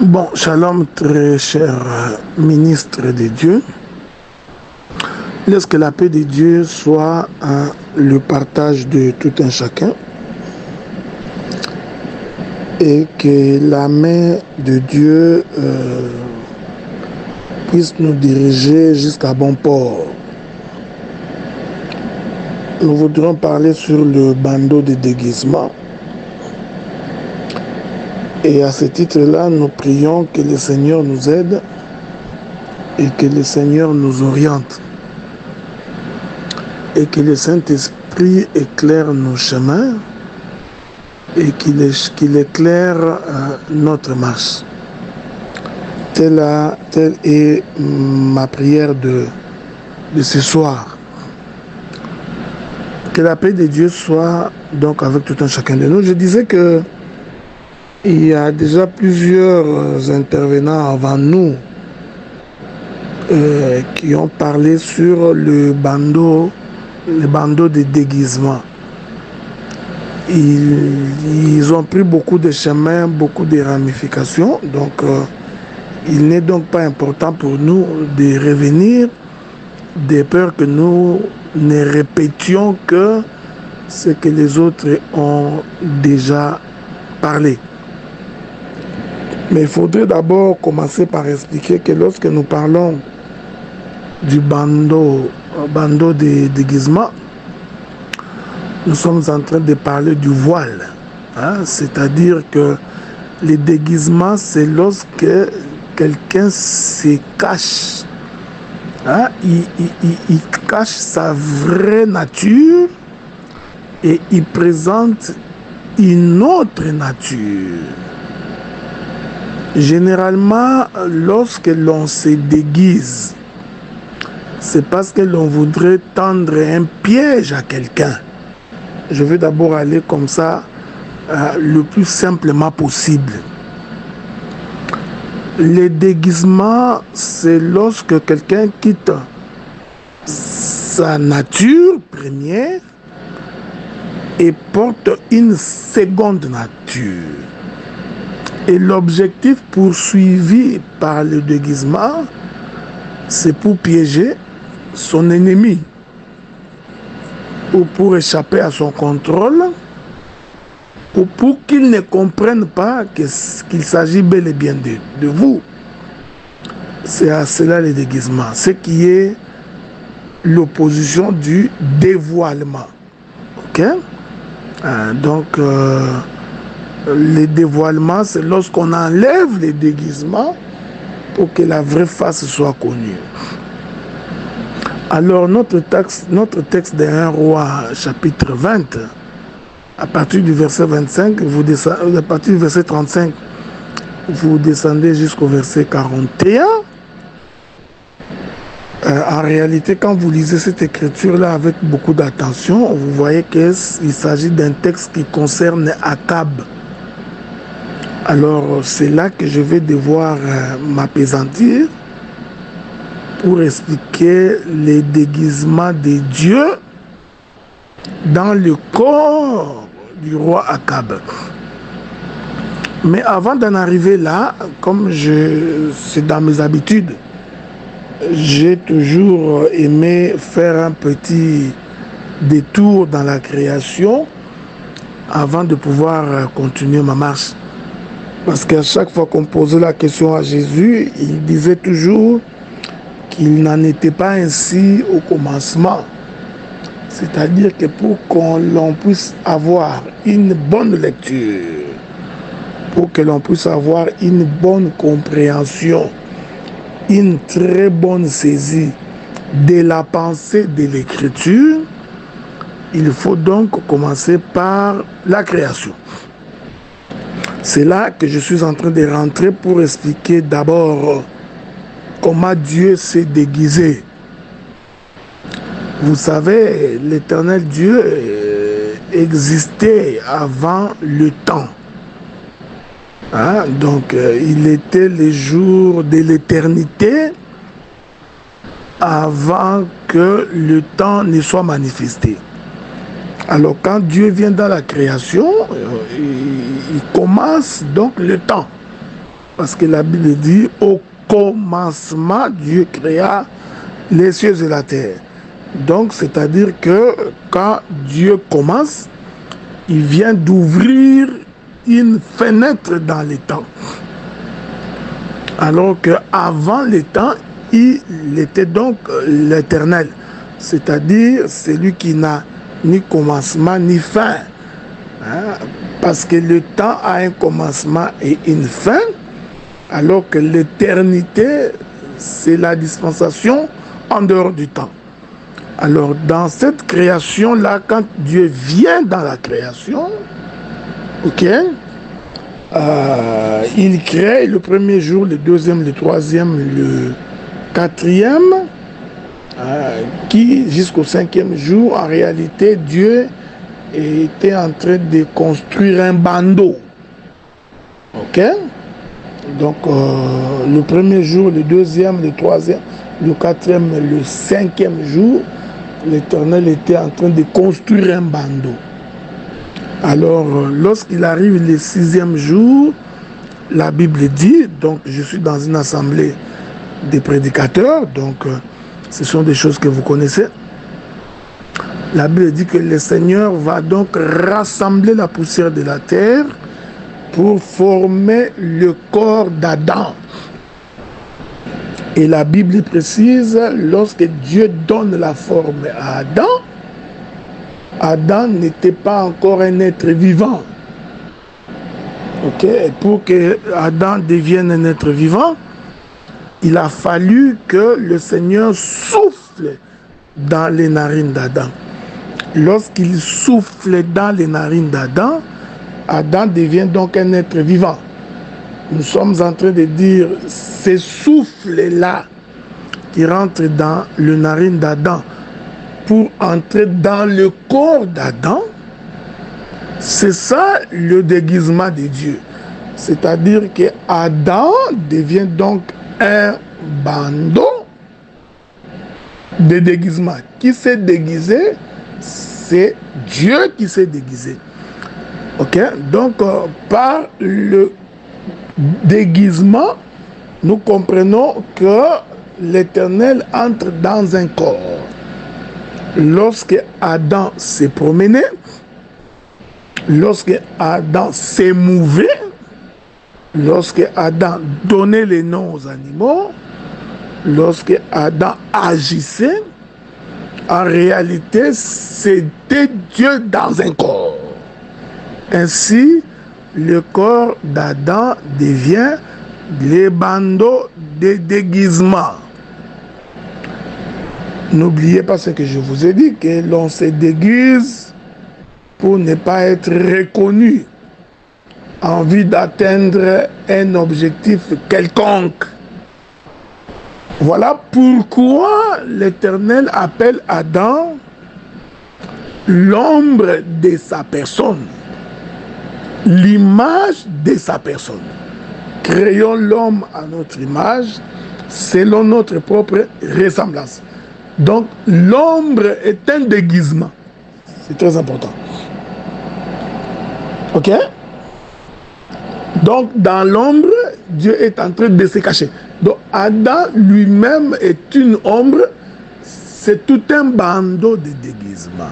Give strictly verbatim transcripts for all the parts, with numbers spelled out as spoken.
Bon, shalom, très cher ministre de Dieu. Laisse que la paix de Dieu soit hein, le partage de tout un chacun et que la main de Dieu euh, puisse nous diriger jusqu'à bon port. Nous voudrons parler sur le bandeau de déguisement. Et à ce titre-là, nous prions que le Seigneur nous aide et que le Seigneur nous oriente. Et que le Saint-Esprit éclaire nos chemins et qu'il qu'il éclaire euh, notre marche. Telle, a, telle est ma prière de, de ce soir. Que la paix de Dieu soit donc avec tout un chacun de nous. Je disais que il y a déjà plusieurs intervenants avant nous euh, qui ont parlé sur le bandeau, le bandeau de déguisement. Ils, ils ont pris beaucoup de chemins, beaucoup de ramifications. Donc, euh, il n'est donc pas important pour nous de revenir de peur que nous ne répétions que ce que les autres ont déjà parlé. Mais il faudrait d'abord commencer par expliquer que lorsque nous parlons du bandeau, bandeau de déguisement, nous sommes en train de parler du voile. Hein? C'est-à-dire que le déguisement, c'est lorsque quelqu'un se cache. Hein? Il, il, il, il cache sa vraie nature et il présente une autre nature. Généralement, lorsque l'on se déguise, c'est parce que l'on voudrait tendre un piège à quelqu'un. Je vais d'abord aller comme ça, euh, le plus simplement possible. Le déguisement, c'est lorsque quelqu'un quitte sa nature première et porte une seconde nature. Et l'objectif poursuivi par le déguisement, c'est pour piéger son ennemi ou pour échapper à son contrôle ou pour qu'il ne comprenne pas qu'il s'agit bel et bien de, de vous. C'est à cela le déguisement, ce qui est l'opposition du dévoilement. Ok? Euh, donc, euh, le dévoilement, c'est lorsqu'on enlève les déguisements pour que la vraie face soit connue. Alors, notre texte, notre texte de un roi, chapitre vingt, à partir du verset vingt-cinq, vous descendez, à partir du verset trente-cinq, vous descendez jusqu'au verset quarante et un. Euh, en réalité, quand vous lisez cette écriture-là avec beaucoup d'attention, vous voyez qu'il s'agit d'un texte qui concerne Akab. Alors, c'est là que je vais devoir euh, m'apaisantir pour expliquer les déguisements de Dieu dans le corps du roi Akab. Mais avant d'en arriver là, comme je, c'est dans mes habitudes, j'ai toujours aimé faire un petit détour dans la création avant de pouvoir continuer ma marche. Parce qu'à chaque fois qu'on posait la question à Jésus, il disait toujours qu'il n'en était pas ainsi au commencement. C'est-à-dire que pour qu'on l'on puisse avoir une bonne lecture, pour que l'on puisse avoir une bonne compréhension, une très bonne saisie de la pensée de l'écriture, il faut donc commencer par la création. C'est là que je suis en train de rentrer pour expliquer d'abord comment Dieu s'est déguisé. Vous savez, l'Éternel Dieu existait avant le temps. Hein? Donc, euh, il était les jours de l'éternité avant que le temps ne soit manifesté. Alors quand Dieu vient dans la création, il commence donc le temps. Parce que la Bible dit, au commencement, Dieu créa les cieux et la terre. Donc, c'est-à-dire que quand Dieu commence, il vient d'ouvrir une fenêtre dans les temps. Alors qu'avant les temps, il était donc l'Éternel. C'est-à-dire celui qui n'a ni commencement ni fin. Hein? Parce que le temps a un commencement et une fin, alors que l'éternité, c'est la dispensation en dehors du temps. Alors, dans cette création-là, quand Dieu vient dans la création, ok, euh, il crée le premier jour, le deuxième, le troisième, le quatrième, euh, qui, jusqu'au cinquième jour, en réalité, Dieu était en train de construire un bandeau. Ok? Donc, euh, le premier jour, le deuxième, le troisième, le quatrième, le cinquième jour, l'Éternel était en train de construire un bandeau. Alors, lorsqu'il arrive le sixième jour, la Bible dit, donc je suis dans une assemblée des prédicateurs, donc ce sont des choses que vous connaissez. La Bible dit que le Seigneur va donc rassembler la poussière de la terre pour former le corps d'Adam. Et la Bible précise, lorsque Dieu donne la forme à Adam, Adam n'était pas encore un être vivant. Ok, et pour que Adam devienne un être vivant, il a fallu que le Seigneur souffle dans les narines d'Adam. Lorsqu'il souffle dans les narines d'Adam, Adam devient donc un être vivant. Nous sommes en train de dire, ces souffles-là qui rentrent dans le narine d'Adam pour entrer dans le corps d'Adam, c'est ça le déguisement de Dieu. C'est-à-dire que Adam devient donc un bandeau de déguisement. Qui s'est déguisé? C'est Dieu qui s'est déguisé. Ok? Donc, euh, par le déguisement, nous comprenons que l'Éternel entre dans un corps. Lorsque Adam s'est promené, lorsque Adam s'émouvait, lorsque Adam donnait les noms aux animaux, lorsque Adam agissait, en réalité, c'était Dieu dans un corps. Ainsi, le corps d'Adam devient les bandeaux de déguisement. N'oubliez pas ce que je vous ai dit, que l'on se déguise pour ne pas être reconnu en vue d'atteindre un objectif quelconque. Voilà pourquoi l'Éternel appelle Adam l'ombre de sa personne, l'image de sa personne. Créons l'homme à notre image, selon notre propre ressemblance. Donc, l'ombre est un déguisement. C'est très important. Ok? Donc, dans l'ombre, Dieu est en train de se cacher. Donc, Adam lui-même est une ombre. C'est tout un bandeau de déguisement.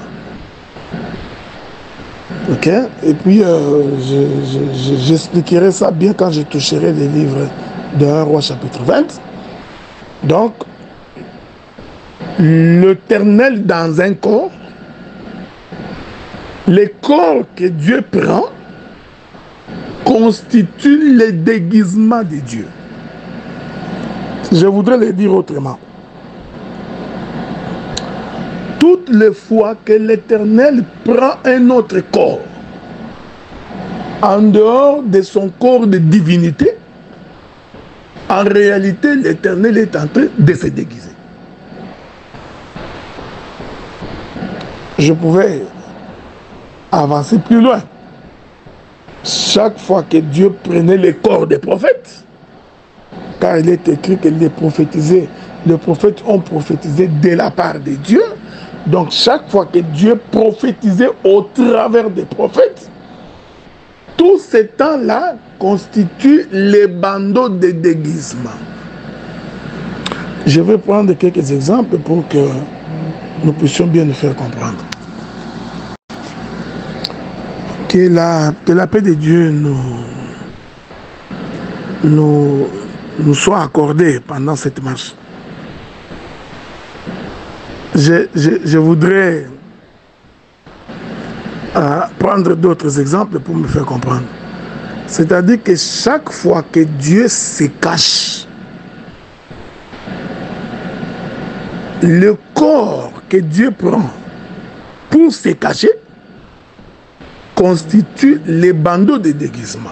Ok? Et puis, euh, j'expliquerai ça bien quand je toucherai les livres de un roi chapitre vingt. Donc, l'Éternel dans un corps, les corps que Dieu prend constituent le déguisement de Dieu. Je voudrais le dire autrement. Toutes les fois que l'Éternel prend un autre corps, en dehors de son corps de divinité, en réalité, l'Éternel est en train de se déguiser. Je pouvais avancer plus loin. Chaque fois que Dieu prenait les corps des prophètes, car il est écrit que les prophétisés, les prophètes ont prophétisé de la part de Dieu. Donc chaque fois que Dieu prophétisait au travers des prophètes, Tous ces temps-là constituent les bandeaux de déguisement. Je vais prendre quelques exemples pour que nous puissions bien nous faire comprendre. Que la, que la paix de Dieu nous, nous, nous soit accordée pendant cette marche. Je, je, je voudrais euh, prendre d'autres exemples pour me faire comprendre. C'est-à-dire que chaque fois que Dieu se cache, le corps que Dieu prend pour se cacher constitue les bandeaux de déguisement.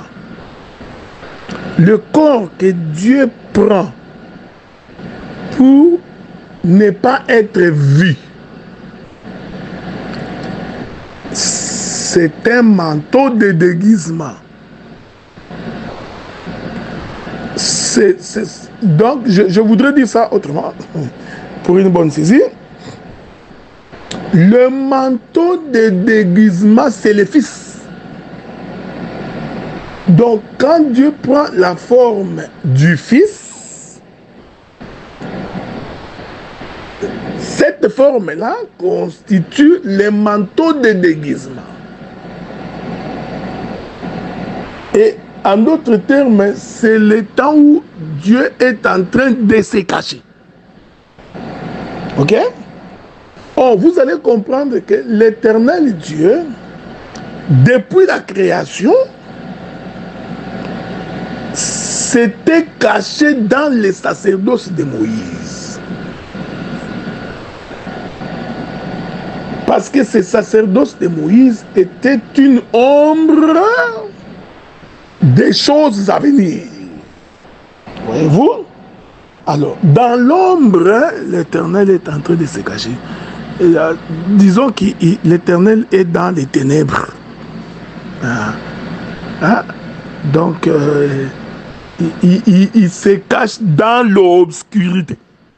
Le corps que Dieu prend pour ne pas être vu, c'est un manteau de déguisement. C'est, c'est, donc, je, je voudrais dire ça autrement, pour une bonne saisie. Le manteau de déguisement, c'est le Fils. Donc, quand Dieu prend la forme du Fils, cette forme-là constitue le manteau de déguisement. Et en d'autres termes, c'est le temps où Dieu est en train de se cacher. Ok? Or, vous allez comprendre que l'Éternel Dieu, depuis la création, s'était caché dans le sacerdoce de Moïse. Parce que ce sacerdoce de Moïse était une ombre des choses à venir. Voyez-vous? Alors, dans l'ombre, l'Éternel est en train de se cacher. Et, euh, disons que l'Éternel est dans les ténèbres. Ah. Ah. Donc, euh, il, il, il se cache dans l'obscurité.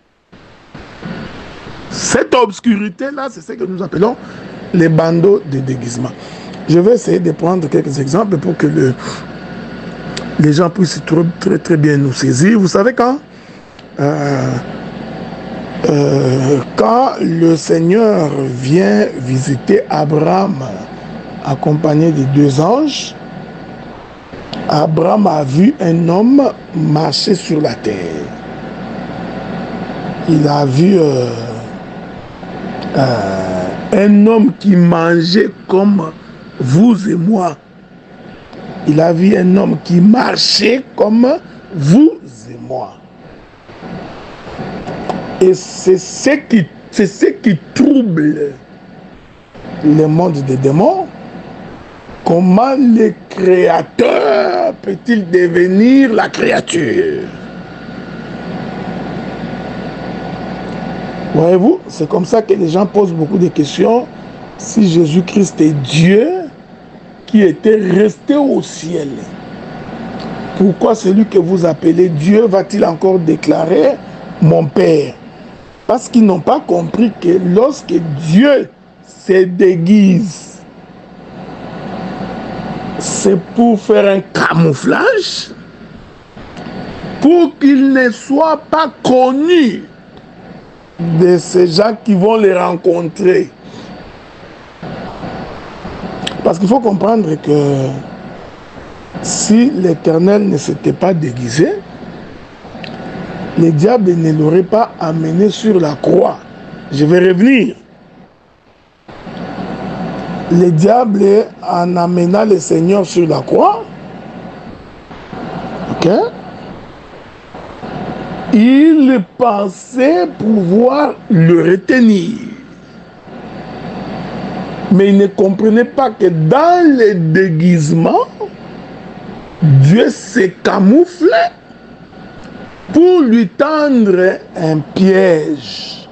Cette obscurité-là, c'est ce que nous appelons les bandeaux de déguisement. Je vais essayer de prendre quelques exemples pour que le, les gens puissent très, très, très bien nous saisir. Vous savez quand euh, euh, quand le Seigneur vient visiter Abraham accompagné de deux anges, Abraham a vu un homme marcher sur la terre. Il a vu euh, euh, un homme qui mangeait comme vous et moi. Il a vu un homme qui marchait comme vous et moi. Et c'est ce qui, c'est ce qui trouble le monde des démons. Comment le créateur peut-il devenir la créature? Voyez-vous, c'est comme ça que les gens posent beaucoup de questions. Si Jésus-Christ est Dieu qui était resté au ciel, pourquoi celui que vous appelez Dieu va-t-il encore déclarer mon Père? Parce qu'ils n'ont pas compris que lorsque Dieu se déguise, c'est pour faire un camouflage, pour qu'il ne soit pas connu de ces gens qui vont les rencontrer. Parce qu'il faut comprendre que si l'Éternel ne s'était pas déguisé, le diable ne l'aurait pas amené sur la croix. Je vais revenir. Le diable, en amenant le Seigneur sur la croix, ok, il pensait pouvoir le retenir. Mais il ne comprenait pas que dans le déguisement, Dieu se camouflait pour lui tendre un piège.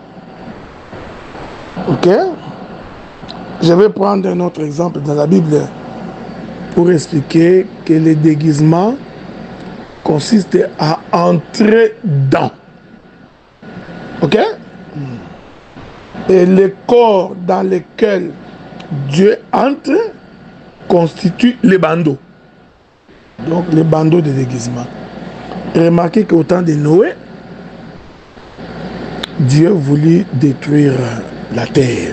Ok? Je vais prendre un autre exemple dans la Bible pour expliquer que le déguisement consiste à entrer dans. Ok? Et le corps dans lequel Dieu entre constitue les bandeaux. Donc les bandeaux de déguisement. Remarquez qu'au temps de Noé, Dieu voulut détruire la terre.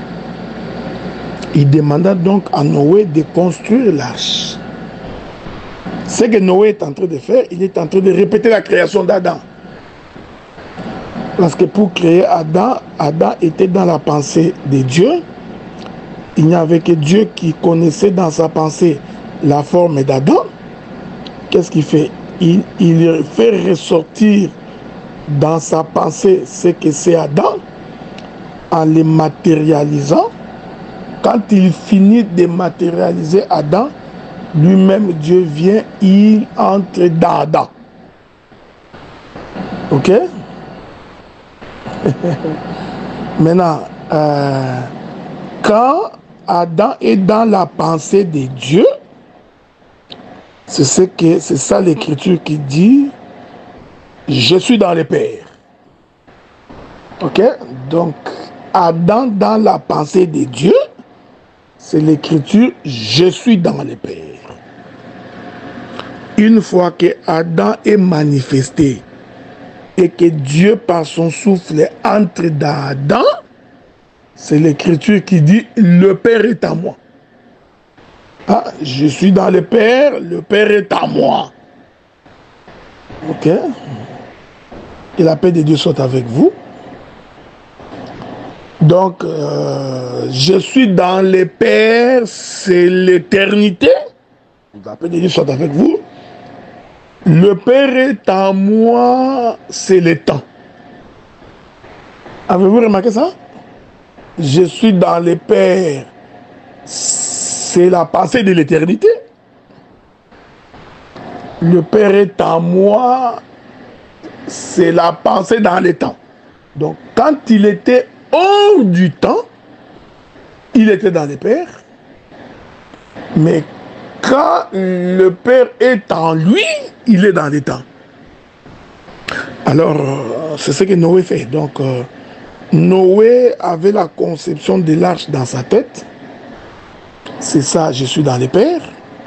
Il demanda donc à Noé de construire l'arche. Ce que Noé est en train de faire, il est en train de répéter la création d'Adam. Parce que pour créer Adam, Adam était dans la pensée de Dieu. Il n'y avait que Dieu qui connaissait dans sa pensée la forme d'Adam. Qu'est-ce qu'il fait? il, il fait ressortir dans sa pensée ce que c'est Adam en le matérialisant. Quand il finit de matérialiser Adam, lui-même Dieu vient, il entre dans Adam. Ok? Maintenant, euh, quand Adam est dans la pensée de Dieu, c'est ce que c'est ça l'écriture qui dit, je suis dans le Père. Ok? Donc, Adam dans la pensée de Dieu, c'est l'écriture, je suis dans le Père. Une fois que Adam est manifesté et que Dieu par son souffle entre dans Adam, c'est l'écriture qui dit, le Père est à moi. Ah, je suis dans le Père, le Père est à moi. Ok? Et la paix de Dieu soit avec vous. Donc, euh, je suis dans le Père, c'est l'éternité. La paix de Dieu soit avec vous. Le Père est en moi, c'est le temps. Avez-vous remarqué ça? Je suis dans le Père, c'est la pensée de l'éternité. Le Père est en moi, c'est la pensée dans le temps. Donc, quand il était hors du temps, il était dans le Père. Mais quand le Père est en lui, il est dans le temps. Alors, euh, c'est ce que Noé fait. Donc, euh, Noé avait la conception de l'arche dans sa tête. C'est ça, je suis dans le Père.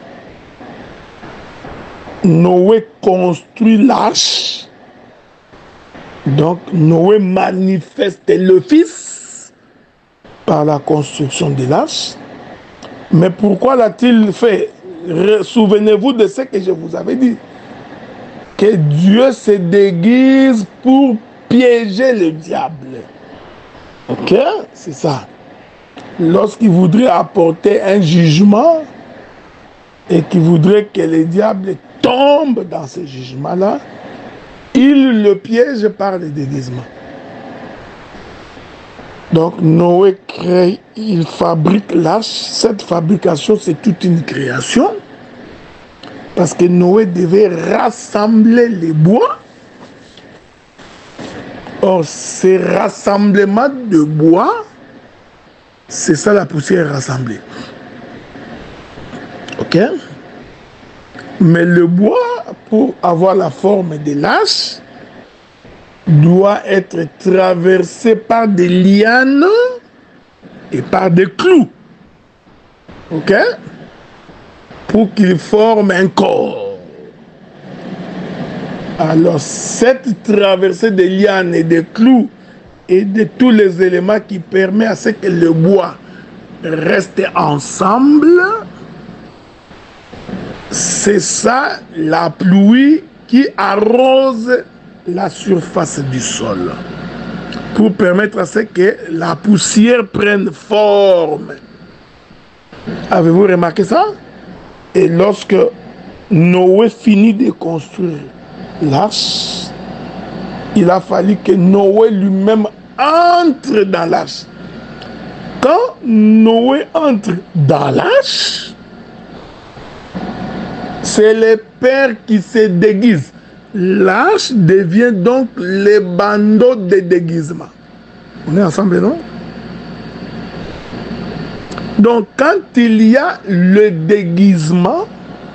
Noé construit l'arche. Donc, Noé manifeste le Fils par la construction de l'arche. Mais pourquoi l'a-t-il fait? Souvenez-vous de ce que je vous avais dit. Que Dieu se déguise pour piéger le diable. Ok? C'est ça. Lorsqu'il voudrait apporter un jugement et qu'il voudrait que le diable tombe dans ce jugement-là, il le piège par le déguisement. Donc Noé crée, il fabrique l'arche. Cette fabrication, c'est toute une création. Parce que Noé devait rassembler les bois. Or, ces rassemblements de bois, c'est ça la poussière rassemblée. Ok? Mais le bois, pour avoir la forme de l'arche, doit être traversé par des lianes et par des clous. Ok? Pour qu'il forme un corps. Alors, cette traversée des lianes et des clous et de tous les éléments qui permettent à ce que le bois reste ensemble, c'est ça la pluie qui arrose la surface du sol pour permettre à ce que la poussière prenne forme. Avez-vous remarqué ça? Et lorsque Noé finit de construire l'arche, il a fallu que Noé lui-même entre dans l'arche. Quand Noé entre dans l'arche, c'est le Père qui se déguise. L'arche devient donc le bandeau de déguisement. On est ensemble, non? Donc, quand il y a le déguisement,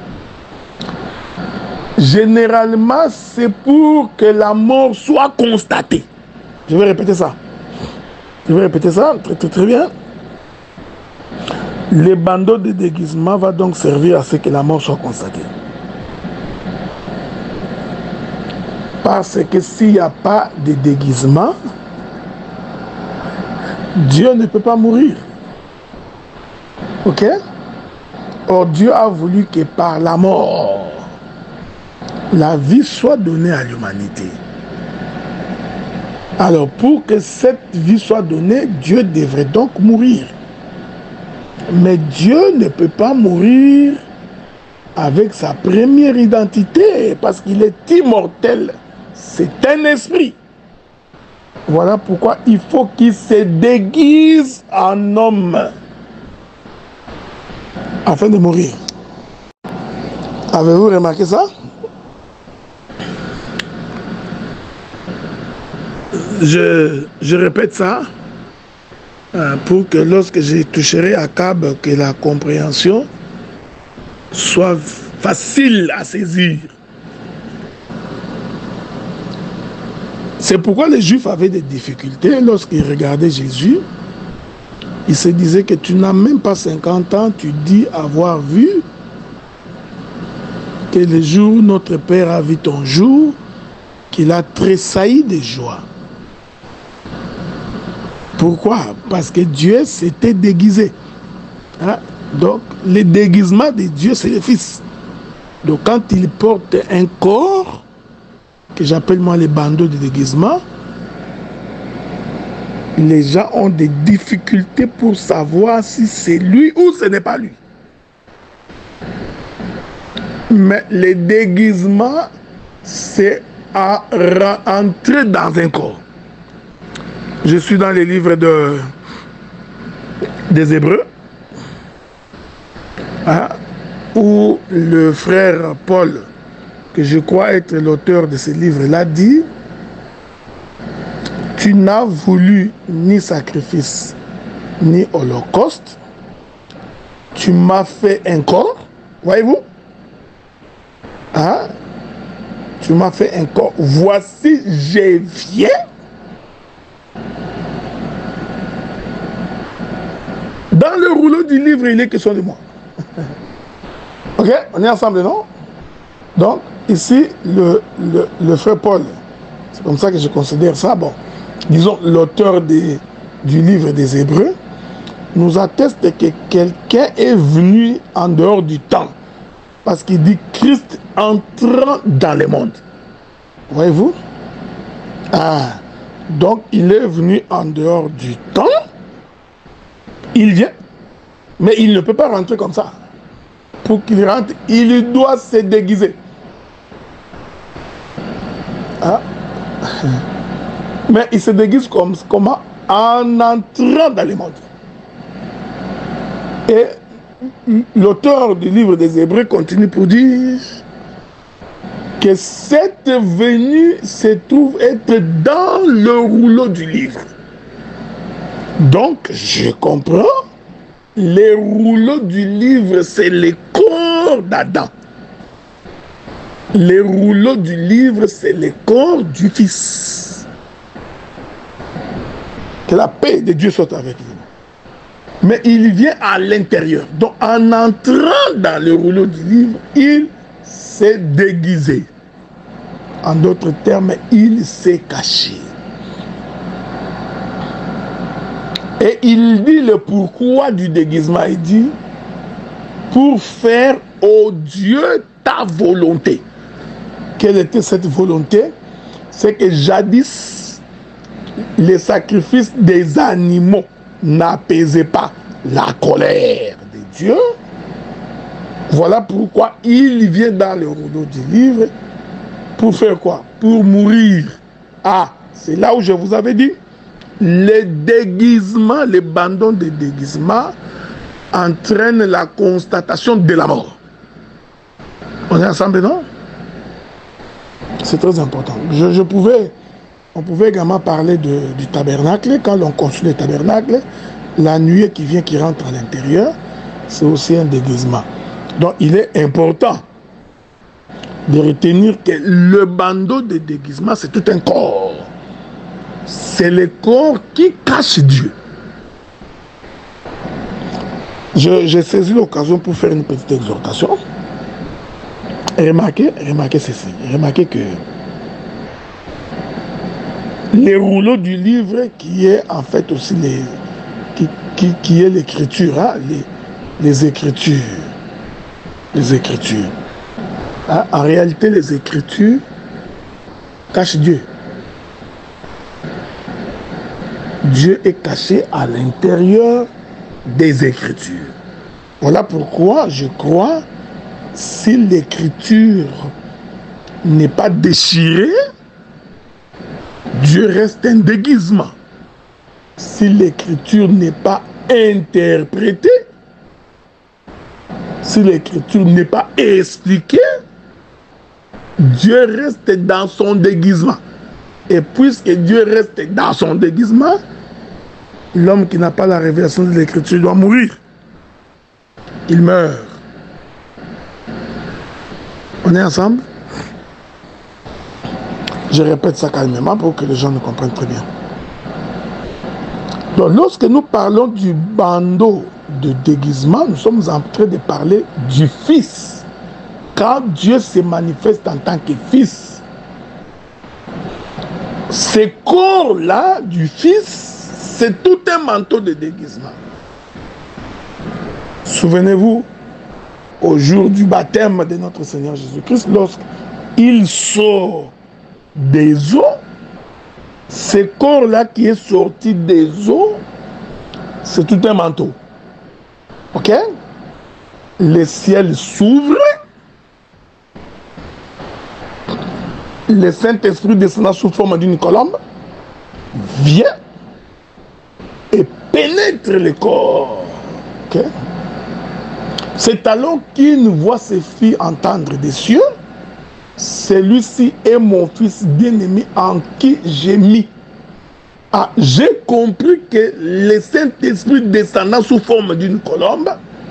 généralement, c'est pour que la mort soit constatée. Je vais répéter ça. Je vais répéter ça très très très bien. Le bandeau de déguisement va donc servir à ce que la mort soit constatée. Parce que s'il n'y a pas de déguisement, Dieu ne peut pas mourir. Ok? Or, Dieu a voulu que par la mort, la vie soit donnée à l'humanité. Alors, pour que cette vie soit donnée, Dieu devrait donc mourir. Mais Dieu ne peut pas mourir avec sa première identité, parce qu'il est immortel. C'est un esprit. Voilà pourquoi il faut qu'il se déguise en homme afin de mourir. Avez-vous remarqué ça? Je, je répète ça euh, pour que lorsque je toucherai à Cab, que la compréhension soit facile à saisir. C'est pourquoi les Juifs avaient des difficultés lorsqu'ils regardaient Jésus. Ils se disaient que tu n'as même pas cinquante ans, tu dis avoir vu que le jour où notre Père a vu ton jour, qu'il a tressailli de joie. Pourquoi? Parce que Dieu s'était déguisé. Hein? Donc, le déguisement de Dieu, c'est le Fils. Donc, quand il porte un corps, que j'appelle moi les bandeaux de déguisement, les gens ont des difficultés pour savoir si c'est lui ou ce n'est pas lui. Mais le déguisement, c'est à rentrer dans un corps. Je suis dans les livres de, des Hébreux, hein, où le frère Paul, que je crois être l'auteur de ce livre-là, dit « Tu n'as voulu ni sacrifice, ni holocauste, tu m'as fait un corps, voyez-vous, hein? Tu m'as fait un corps, voici, je viens. » Dans le rouleau du livre, il est question de moi. Ok, on est ensemble, non? Donc, ici, le, le, le frère Paul, c'est comme ça que je considère ça, bon, disons, l'auteur du livre des Hébreux, nous atteste que quelqu'un est venu en dehors du temps. Parce qu'il dit Christ entrant dans le monde. Voyez-vous? Ah, donc, il est venu en dehors du temps. Il vient, mais il ne peut pas rentrer comme ça. Pour qu'il rentre, il doit se déguiser. Hein? Mais il se déguise comme, comment? En entrant dans le monde. Et l'auteur du livre des Hébreux continue pour dire que cette venue se trouve être dans le rouleau du livre. Donc, je comprends, les rouleaux du livre, c'est le corps d'Adam. Les rouleaux du livre, c'est le corps du Fils. Que la paix de Dieu soit avec vous. Mais il vient à l'intérieur. Donc, en entrant dans le rouleau du livre, il s'est déguisé. En d'autres termes, il s'est caché. Et il dit le pourquoi du déguisement. Il dit, pour faire, ô Dieu, ta volonté. Quelle était cette volonté? C'est que jadis, les sacrifices des animaux n'apaisaient pas la colère de Dieu. Voilà pourquoi il vient dans le rouleau du livre. Pour faire quoi? Pour mourir. Ah, c'est là où je vous avais dit. Les déguisements, les bandons de déguisement entraînent la constatation de la mort. On est ensemble, non? C'est très important. Je, je pouvais, on pouvait également parler de, du tabernacle. Quand l'on construit le tabernacle, la nuée qui vient, qui rentre à l'intérieur, c'est aussi un déguisement. Donc, il est important de retenir que le bandeau de déguisement, c'est tout un corps. C'est le corps qui cache Dieu. J'ai saisi l'occasion pour faire une petite exhortation. Remarquez, remarquez ceci. Remarquez que les rouleaux du livre qui est en fait aussi les, qui, qui, qui est l'écriture, hein, les, les écritures. Les écritures. Hein, en réalité, les écritures cachent Dieu. Dieu est caché à l'intérieur des écritures. Voilà pourquoi je crois, si l'écriture n'est pas déchirée, Dieu reste un déguisement. Si l'écriture n'est pas interprétée, si l'écriture n'est pas expliquée, Dieu reste dans son déguisement. Et puisque Dieu reste dans son déguisement, l'homme qui n'a pas la révélation de l'écriture doit mourir. Il meurt. On est ensemble? Je répète ça calmement pour que les gens nous comprennent très bien. Donc, lorsque nous parlons du bandeau de déguisement, nous sommes en train de parler du Fils. Quand Dieu se manifeste en tant que Fils, ce corps-là du Fils, c'est tout un manteau de déguisement. Souvenez-vous, au jour du baptême de notre Seigneur Jésus-Christ, lorsqu'il sort des eaux, ce corps-là qui est sorti des eaux, c'est tout un manteau. Ok? Le ciel s'ouvre, le Saint-Esprit descendant sous forme d'une colombe, vient et pénètre le corps. Ok? C'est alors qu'il voit ses filles entendre des cieux. Celui-ci est mon fils bien-aimé en qui j'ai mis. Ah, j'ai compris que le Saint-Esprit descendant sous forme d'une colombe,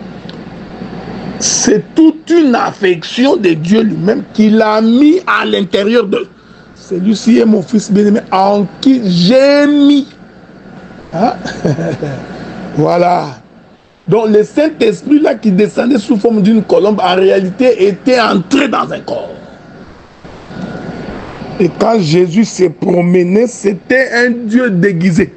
c'est toute une affection de Dieu lui-même qu'il a mis à l'intérieur de. Celui-ci est mon fils bien-aimé en qui j'ai mis. Hein? Voilà. Donc le Saint-Esprit là qui descendait sous forme d'une colombe, en réalité était entré dans un corps. Et quand Jésus s'est promené, c'était un Dieu déguisé.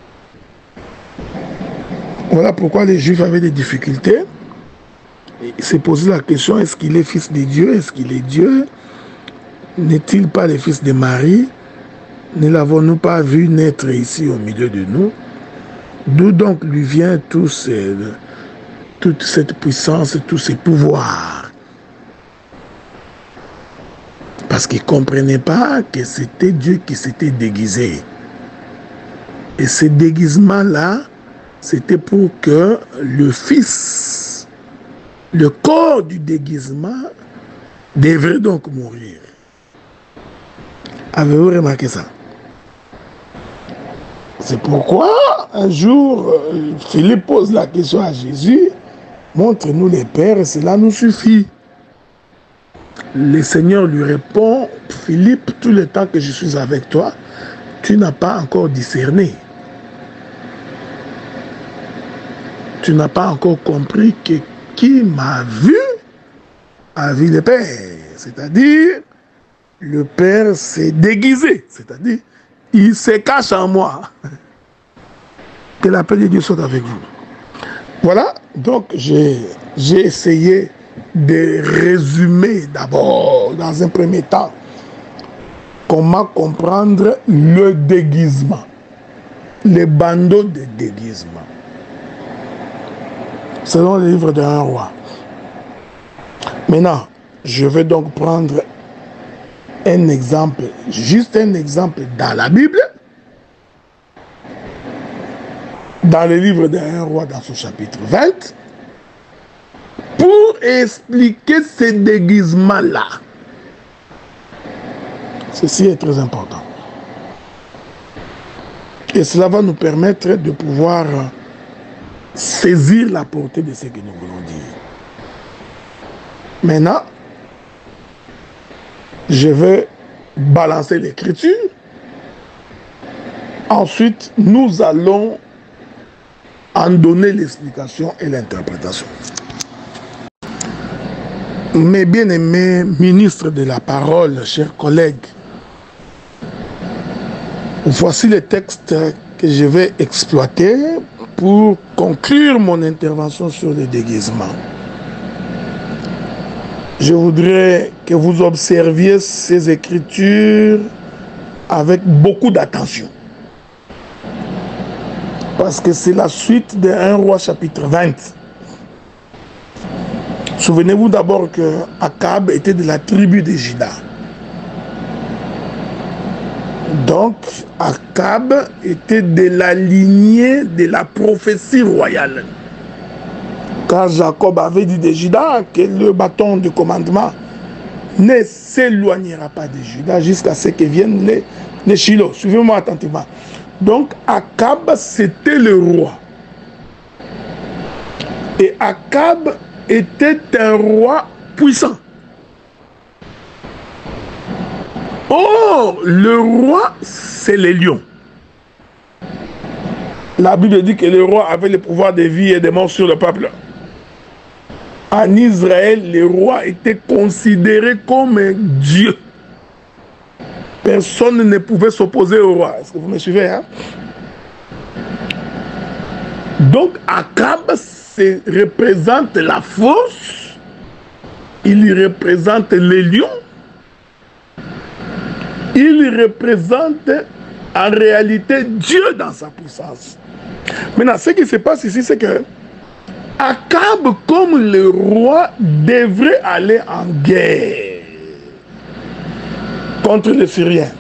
Voilà pourquoi les Juifs avaient des difficultés. Ils se posaient la question, est-ce qu'il est fils de Dieu? Est-ce qu'il est Dieu? N'est-il pas le fils de Marie? Ne l'avons-nous pas vu naître ici au milieu de nous? D'où donc lui vient tout ce, toute cette puissance, tous ces pouvoirs? Parce qu'ils ne comprenaient pas que c'était Dieu qui s'était déguisé. Et ce déguisement-là, c'était pour que le Fils, le corps du déguisement, devrait donc mourir. Avez-vous remarqué ça? C'est pourquoi, un jour, Philippe pose la question à Jésus, montre-nous les pères et cela nous suffit. Le Seigneur lui répond, Philippe, tout le temps que je suis avec toi, tu n'as pas encore discerné. Tu n'as pas encore compris que qui m'a vu a vu le Père. C'est-à-dire, le Père s'est déguisé. C'est-à-dire, il se cache en moi. Que la paix de Dieu soit avec vous. Voilà, donc j'ai essayé de résumer d'abord, dans un premier temps, comment comprendre le déguisement, les bandeaux de déguisement, selon le livre d'un roi. Maintenant, je vais donc prendre un exemple, juste un exemple dans la Bible, dans le livre d'un roi, dans son chapitre vingt, pour expliquer ce déguisement-là. Ceci est très important. Et cela va nous permettre de pouvoir saisir la portée de ce que nous voulons dire. Maintenant, je vais balancer l'écriture. Ensuite, nous allons en donner l'explication et l'interprétation. Mes bien-aimés ministres de la parole, chers collègues, Voici les textes que je vais exploiter pour conclure mon intervention sur le déguisement. Je voudrais que vous observiez ces écritures avec beaucoup d'attention. Parce que c'est la suite de un roi chapitre vingt. Souvenez-vous d'abord que Akab était de la tribu de Juda. Donc, Akab était de la lignée de la prophétie royale. Car Jacob avait dit de Juda que le bâton de commandement ne s'éloignera pas de Juda jusqu'à ce que viennent les, les Shiloh. Suivez-moi attentivement. Donc, Akab, c'était le roi. Et Akab était un roi puissant. Or, le roi, c'est les lions. La Bible dit que le roi avait le pouvoir de vie et de mort sur le peuple. En Israël, le roi était considéré comme un Dieu. Personne ne pouvait s'opposer au roi. Est-ce que vous me suivez, hein? Donc, Akab représente la force. Il représente les lions. Il représente en réalité Dieu dans sa puissance. Maintenant, ce qui se passe ici, c'est que Akab, comme le roi, devrait aller en guerre contre les Syriens.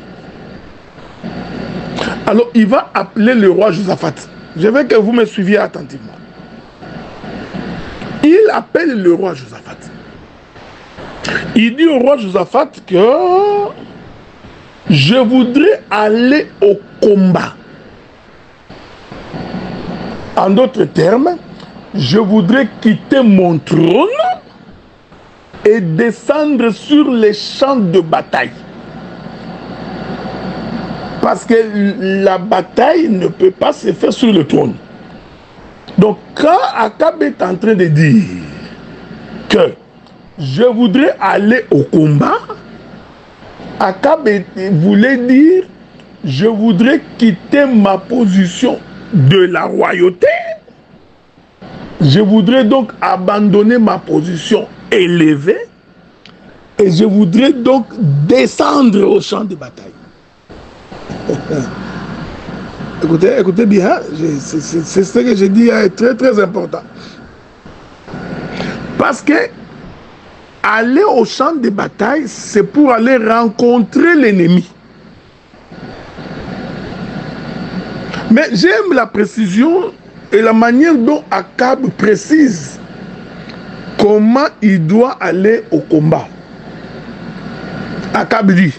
Alors, il va appeler le roi Josaphat. Je veux que vous me suiviez attentivement. Il appelle le roi Josaphat. Il dit au roi Josaphat que je voudrais aller au combat. En d'autres termes, je voudrais quitter mon trône et descendre sur les champs de bataille. Parce que la bataille ne peut pas se faire sur le trône. Donc quand Akab est en train de dire que je voudrais aller au combat, Akab voulait dire je voudrais quitter ma position de la royauté. Je voudrais donc abandonner ma position élevée et je voudrais donc descendre au champ de bataille. écoutez, écoutez bien, c'est ce que je dis est très très important. Parce que aller au champ de bataille, c'est pour aller rencontrer l'ennemi. Mais j'aime la précision et la manière dont Akab précise comment il doit aller au combat. Akab dit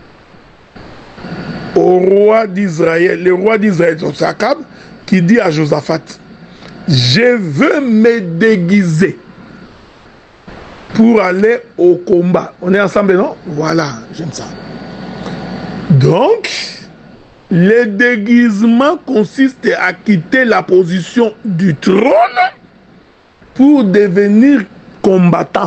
au roi d'Israël, le roi d'Israël, c'est Akab qui dit à Josaphat, je veux me déguiser pour aller au combat. On est ensemble, non? Voilà, j'aime ça. Donc, le déguisement consiste à quitter la position du trône pour devenir combattant.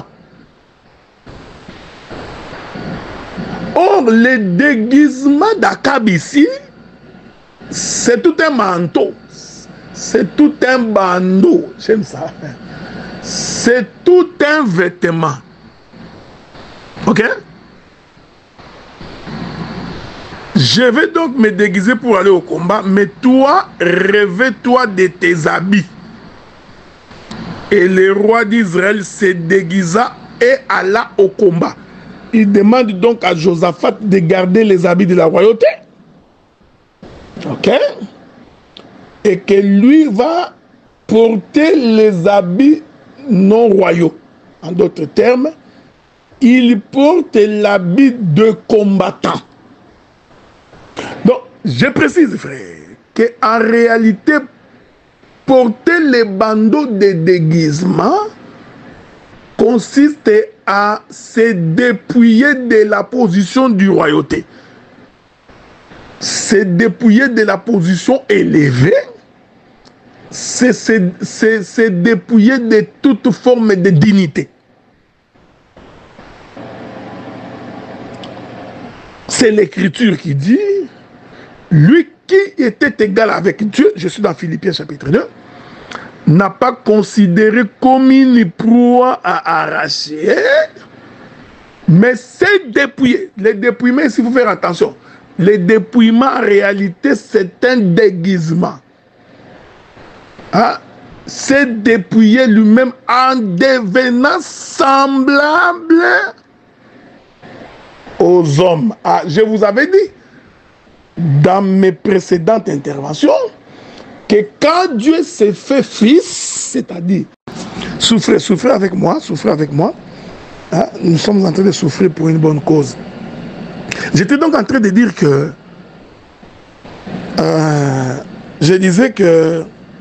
Or, le déguisement d'Akab ici, c'est tout un manteau. C'est tout un bandeau. J'aime ça. C'est tout un vêtement. Ok? Je vais donc me déguiser pour aller au combat, mais toi, revêt-toi de tes habits. Et le roi d'Israël se déguisa et alla au combat. Il demande donc à Josaphat de garder les habits de la royauté. Ok? Et que lui va porter les habits non royaux. En d'autres termes, il porte l'habit de combattant. Donc, je précise, frère, qu'en réalité, porter les bandeaux de déguisement consiste à se dépouiller de la position du royauté. Se dépouiller de la position élevée, c'est se dépouiller de toute forme de dignité. C'est l'Écriture qui dit lui qui était égal avec Dieu, je suis dans Philippiens chapitre deux, n'a pas considéré comme une proie à arracher, mais s'est dépouillé. Les dépouillements, il faut faire attention. Les dépouillements, en réalité, c'est un déguisement. Hein? C'est dépouiller lui-même en devenant semblable aux hommes. Ah, je vous avais dit dans mes précédentes interventions que quand Dieu s'est fait fils, c'est-à-dire souffrez, souffrez avec moi, souffrez avec moi. Hein? Nous sommes en train de souffrir pour une bonne cause. J'étais donc en train de dire que euh, je disais que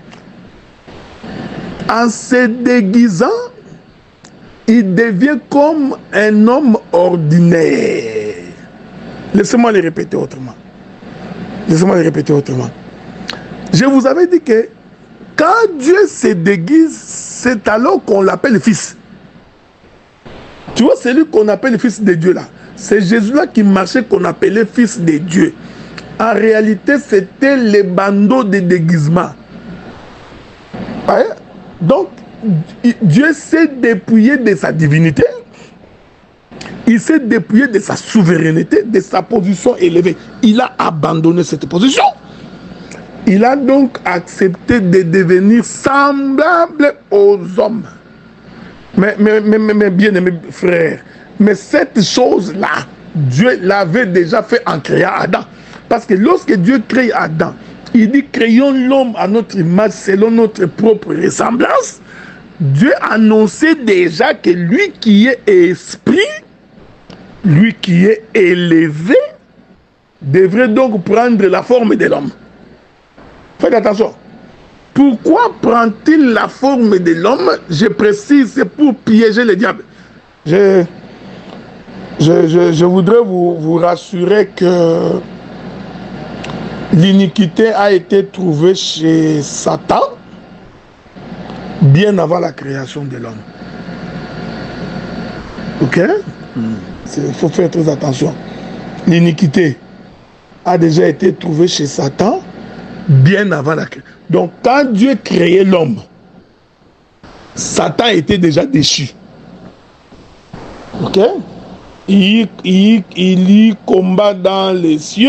en se déguisant, il devient comme un homme ordinaire. Laissez-moi le répéter autrement. Laissez-moi le répéter autrement. Je vous avais dit que quand Dieu se déguise, c'est alors qu'on l'appelle fils. Tu vois, c'est lui qu'on appelle le fils de Dieu là. C'est Jésus-là qui marchait qu'on appelait fils de Dieu. En réalité, c'était les bandeaux de déguisement. Ouais. Donc, Dieu s'est dépouillé de sa divinité. Il s'est dépouillé de sa souveraineté, de sa position élevée. Il a abandonné cette position. Il a donc accepté de devenir semblable aux hommes. Mais, mais, mais, mais, mais bien aimés frères, mais cette chose-là, Dieu l'avait déjà fait en créant Adam. Parce que lorsque Dieu crée Adam, il dit créons l'homme à notre image selon notre propre ressemblance. Dieu annonçait déjà que lui qui est esprit, lui qui est élevé, devrait donc prendre la forme de l'homme. Faites attention. Pourquoi prend-il la forme de l'homme? Je précise, c'est pour piéger le diable. Je, je, je, je voudrais vous, vous rassurer que l'iniquité a été trouvée chez Satan bien avant la création de l'homme. Ok? Il faut faire très attention. L'iniquité a déjà été trouvée chez Satan bien avant la création. Donc, quand Dieu créait l'homme, Satan était déjà déchu. Ok? Il, il, il y combat dans les cieux.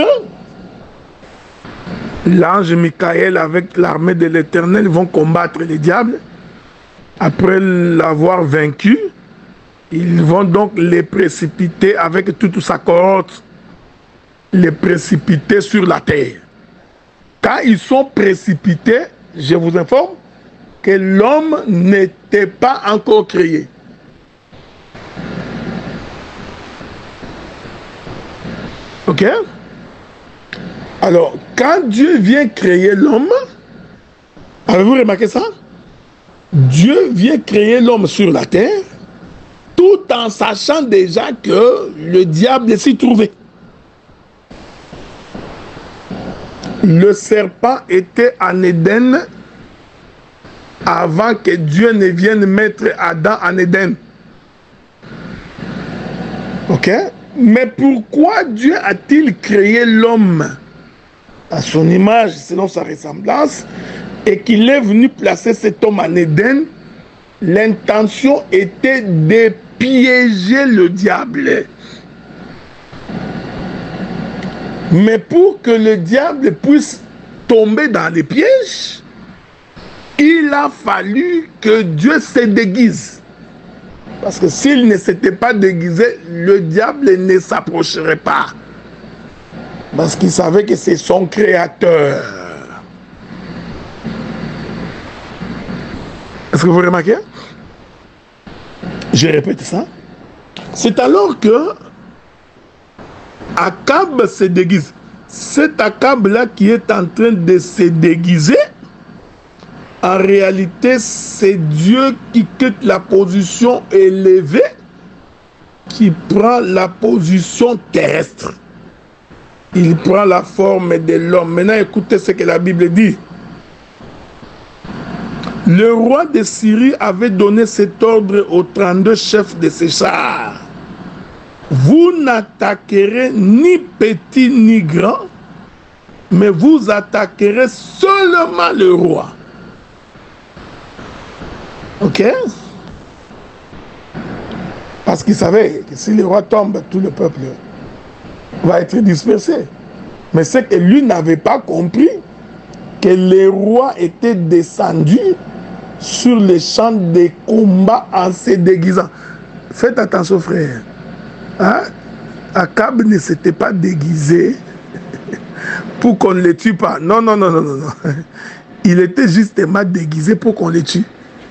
L'ange Michael avec l'armée de l'Éternel vont combattre les diables. Après l'avoir vaincu, ils vont donc les précipiter avec toute sa cohorte, les précipiter sur la terre. Quand ils sont précipités, je vous informe que l'homme n'était pas encore créé. Ok? Alors, quand Dieu vient créer l'homme, avez-vous remarqué ça? Dieu vient créer l'homme sur la terre, tout en sachant déjà que le diable s'y trouvait. Le serpent était en Éden avant que Dieu ne vienne mettre Adam en Éden. Ok? Mais pourquoi Dieu a-t-il créé l'homme à son image, selon sa ressemblance, et qu'il est venu placer cet homme en Éden? L'intention était de piéger le diable. Mais pour que le diable puisse tomber dans les pièges, il a fallu que Dieu se déguise. Parce que s'il ne s'était pas déguisé, le diable ne s'approcherait pas. Parce qu'il savait que c'est son créateur. Est-ce que vous remarquez? Je répète ça. C'est alors que Akab se déguise. Cet Akab-là qui est en train de se déguiser, en réalité, c'est Dieu qui quitte la position élevée, qui prend la position terrestre. Il prend la forme de l'homme. Maintenant, écoutez ce que la Bible dit. Le roi de Syrie avait donné cet ordre aux trente-deux chefs de ses chars. Vous n'attaquerez ni petit ni grand, mais vous attaquerez seulement le roi. Ok? Parce qu'il savait que si le roi tombe, tout le peuple va être dispersé. Mais c'est que lui n'avait pas compris que les rois étaient descendus sur les champs de combat en se déguisant. Faites attention, frère. Hein? Akab ne s'était pas déguisé pour qu'on ne le tue pas. Non, non, non, non, non, non. Il était justement déguisé pour qu'on le tue.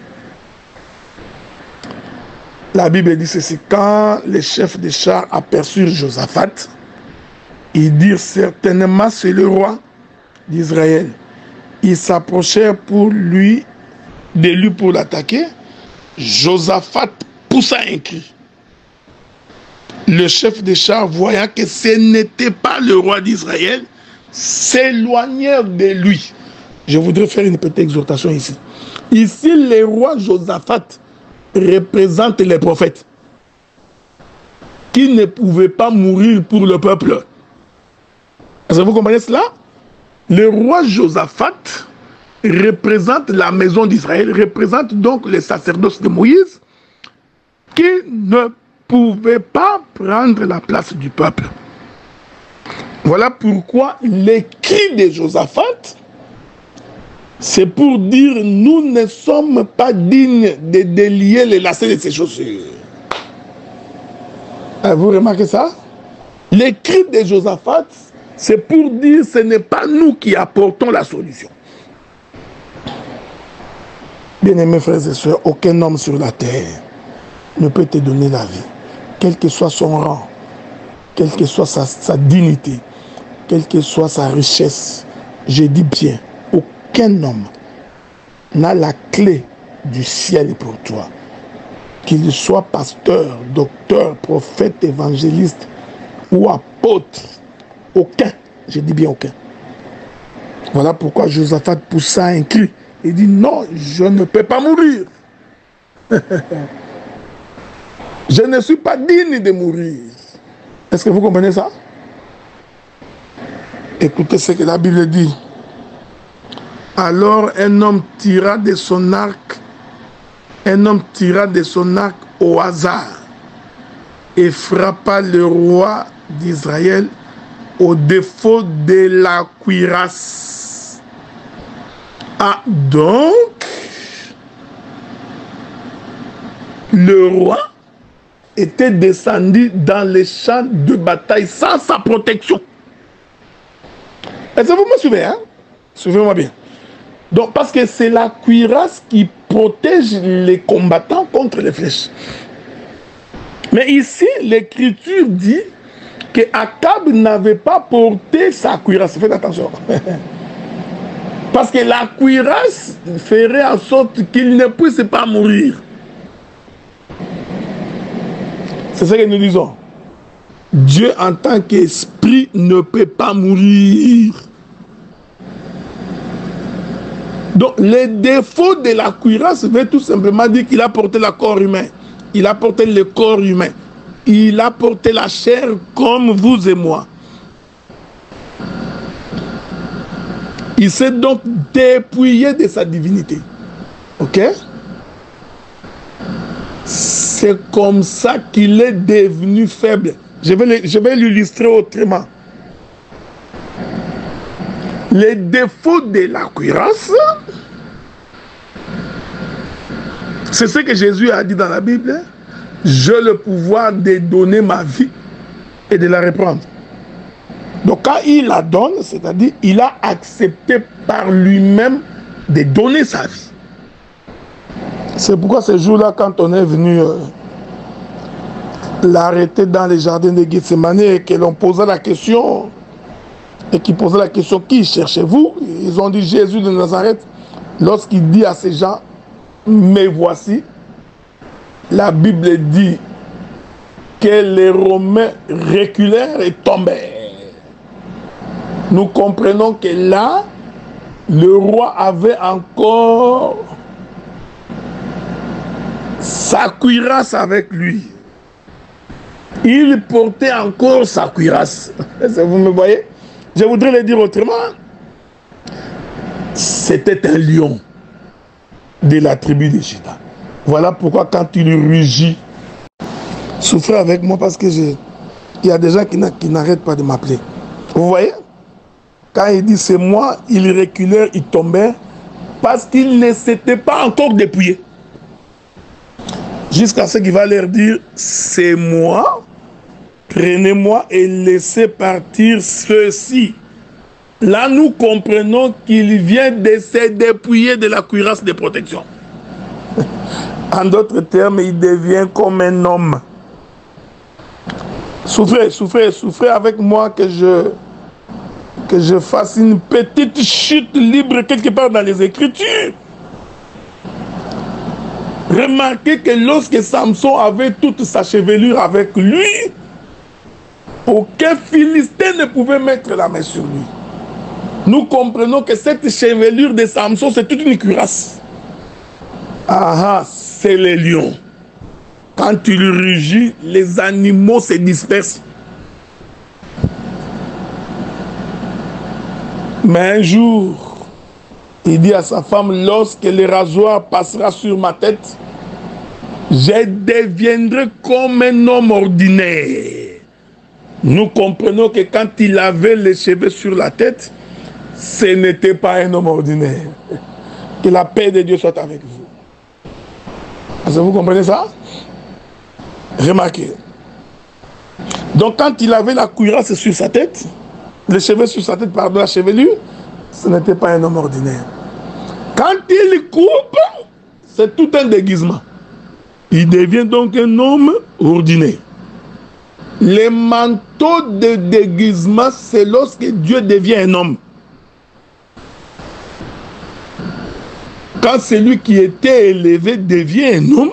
La Bible dit ceci: quand les chefs des chars aperçurent Josaphat, ils dirent certainement c'est le roi d'Israël. Ils s'approchèrent pour lui, de lui pour l'attaquer. Josaphat poussa un cri. Le chef des chars, voyant que ce n'était pas le roi d'Israël, s'éloignèrent de lui. Je voudrais faire une petite exhortation ici. Ici, le roi Josaphat représente les prophètes qui ne pouvaient pas mourir pour le peuple. Est-ce que vous comprenez cela? Le roi Josaphat représente la maison d'Israël, représente donc les sacerdoces de Moïse qui ne pouvaient pas prendre la place du peuple. Voilà pourquoi les cris de Josaphat, c'est pour dire nous ne sommes pas dignes de délier les lacets de ses chaussures. Vous remarquez ça? Les cris de Josaphat, c'est pour dire ce n'est pas nous qui apportons la solution. Bien-aimés frères et sœurs, aucun homme sur la terre ne peut te donner la vie, quel que soit son rang, quelle que soit sa, sa dignité, quelle que soit sa richesse. Je dis bien, aucun homme n'a la clé du ciel pour toi. Qu'il soit pasteur, docteur, prophète, évangéliste ou apôtre. Aucun. Je dis bien aucun. Voilà pourquoi Josaphat poussa un cri. Il dit non, je ne peux pas mourir. Je ne suis pas digne de mourir. Est-ce que vous comprenez ça? Écoutez ce que la Bible dit. Alors un homme tira de son arc, un homme tira de son arc au hasard et frappa le roi d'Israël au défaut de la cuirasse. Ah, donc, le roi était descendu dans les champs de bataille sans sa protection. Est-ce que vous me suivez, hein? Suivez-moi bien. Donc, parce que c'est la cuirasse qui protège les combattants contre les flèches. Mais ici, l'écriture dit que Akab n'avait pas porté sa cuirasse. Faites attention. Parce que la cuirasse ferait en sorte qu'il ne puisse pas mourir. C'est ce que nous disons. Dieu en tant qu'esprit ne peut pas mourir. Donc, le défaut de la cuirasse veut tout simplement dire qu'il a porté le corps humain. Il a porté le corps humain. Il a porté la chair comme vous et moi. Il s'est donc dépouillé de sa divinité. Ok? C'est comme ça qu'il est devenu faible. Je vais, je vais l'illustrer autrement. Les défauts de la cuirasse, c'est ce que Jésus a dit dans la Bible. J'ai le pouvoir de donner ma vie et de la reprendre. Donc quand il la donne, c'est-à-dire il a accepté par lui-même de donner sa vie. C'est pourquoi ce jour-là, quand on est venu euh, l'arrêter dans les jardins de Gethsemane et que l'on posait la question, et qui posait la question, qui cherchez-vous? Ils ont dit Jésus de Nazareth. Lorsqu'il dit à ces gens, mais voici, la Bible dit que les Romains reculèrent et tombèrent. Nous comprenons que là, le roi avait encore sa cuirasse avec lui. Il portait encore sa cuirasse. Est-ce que vous me voyez? Je voudrais le dire autrement. C'était un lion de la tribu de Juda. Voilà pourquoi quand il rugit, souffrez avec moi parce que je, il y a des gens qui n'arrêtent pas de m'appeler. Vous voyez? Quand il dit c'est moi, il reculait, il tombait parce qu'il ne s'était pas encore dépouillé. Jusqu'à ce qu'il va leur dire c'est moi, prenez-moi et laissez partir ceux-ci. Là, nous comprenons qu'il vient de se dépouiller de la cuirasse de protection. En d'autres termes, il devient comme un homme. Souffrez, souffrez, souffrez avec moi que je, que je fasse une petite chute libre quelque part dans les Écritures. Remarquez que lorsque Samson avait toute sa chevelure avec lui, aucun Philistin ne pouvait mettre la main sur lui. Nous comprenons que cette chevelure de Samson, c'est toute une cuirasse. Ah ah, c'est les lions. Quand il rugit, les animaux se dispersent. Mais un jour, il dit à sa femme, lorsque le rasoir passera sur ma tête, je deviendrai comme un homme ordinaire. Nous comprenons que quand il avait les cheveux sur la tête, ce n'était pas un homme ordinaire. Que la paix de Dieu soit avec vous. Est-ce que vous comprenez ça? Remarquez. Donc quand il avait la cuirasse sur sa tête, les cheveux sur sa tête, pardon, la chevelure, ce n'était pas un homme ordinaire. Quand il coupe, c'est tout un déguisement. Il devient donc un homme ordinaire. Les manteaux de déguisement, c'est lorsque Dieu devient un homme. Quand celui qui était élevé devient un homme,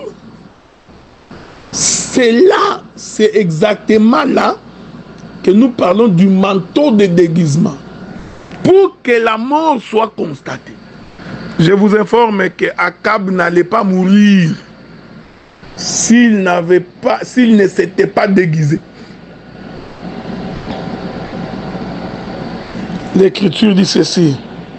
c'est là, c'est exactement là que nous parlons du manteau de déguisement. Pour que la mort soit constatée. Je vous informe que Akab n'allait pas mourir s'il n'avait pas, s'il ne s'était pas déguisé. L'Écriture dit ceci.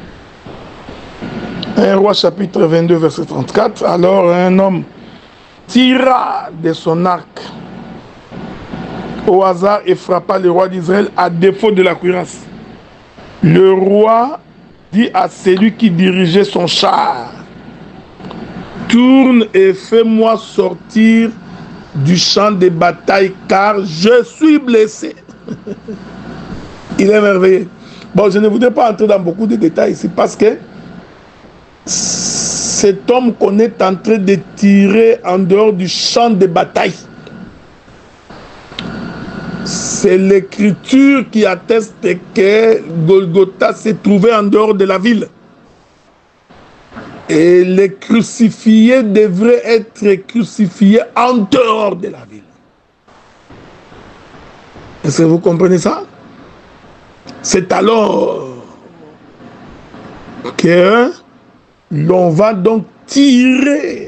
un roi chapitre vingt-deux verset trente-quatre. Alors un homme tira de son arc au hasard et frappa le roi d'Israël à défaut de la cuirasse. Le roi dit à celui qui dirigeait son char, tourne et fais-moi sortir du champ de bataille car je suis blessé. Il est merveilleux. Bon, je ne voudrais pas entrer dans beaucoup de détails ici parce que cet homme qu'on est en train de tirer en dehors du champ de bataille, c'est l'Écriture qui atteste que Golgotha s'est trouvé en dehors de la ville. Et les crucifiés devraient être crucifiés en dehors de la ville. Est-ce que vous comprenez ça? C'est alors que l'on va donc tirer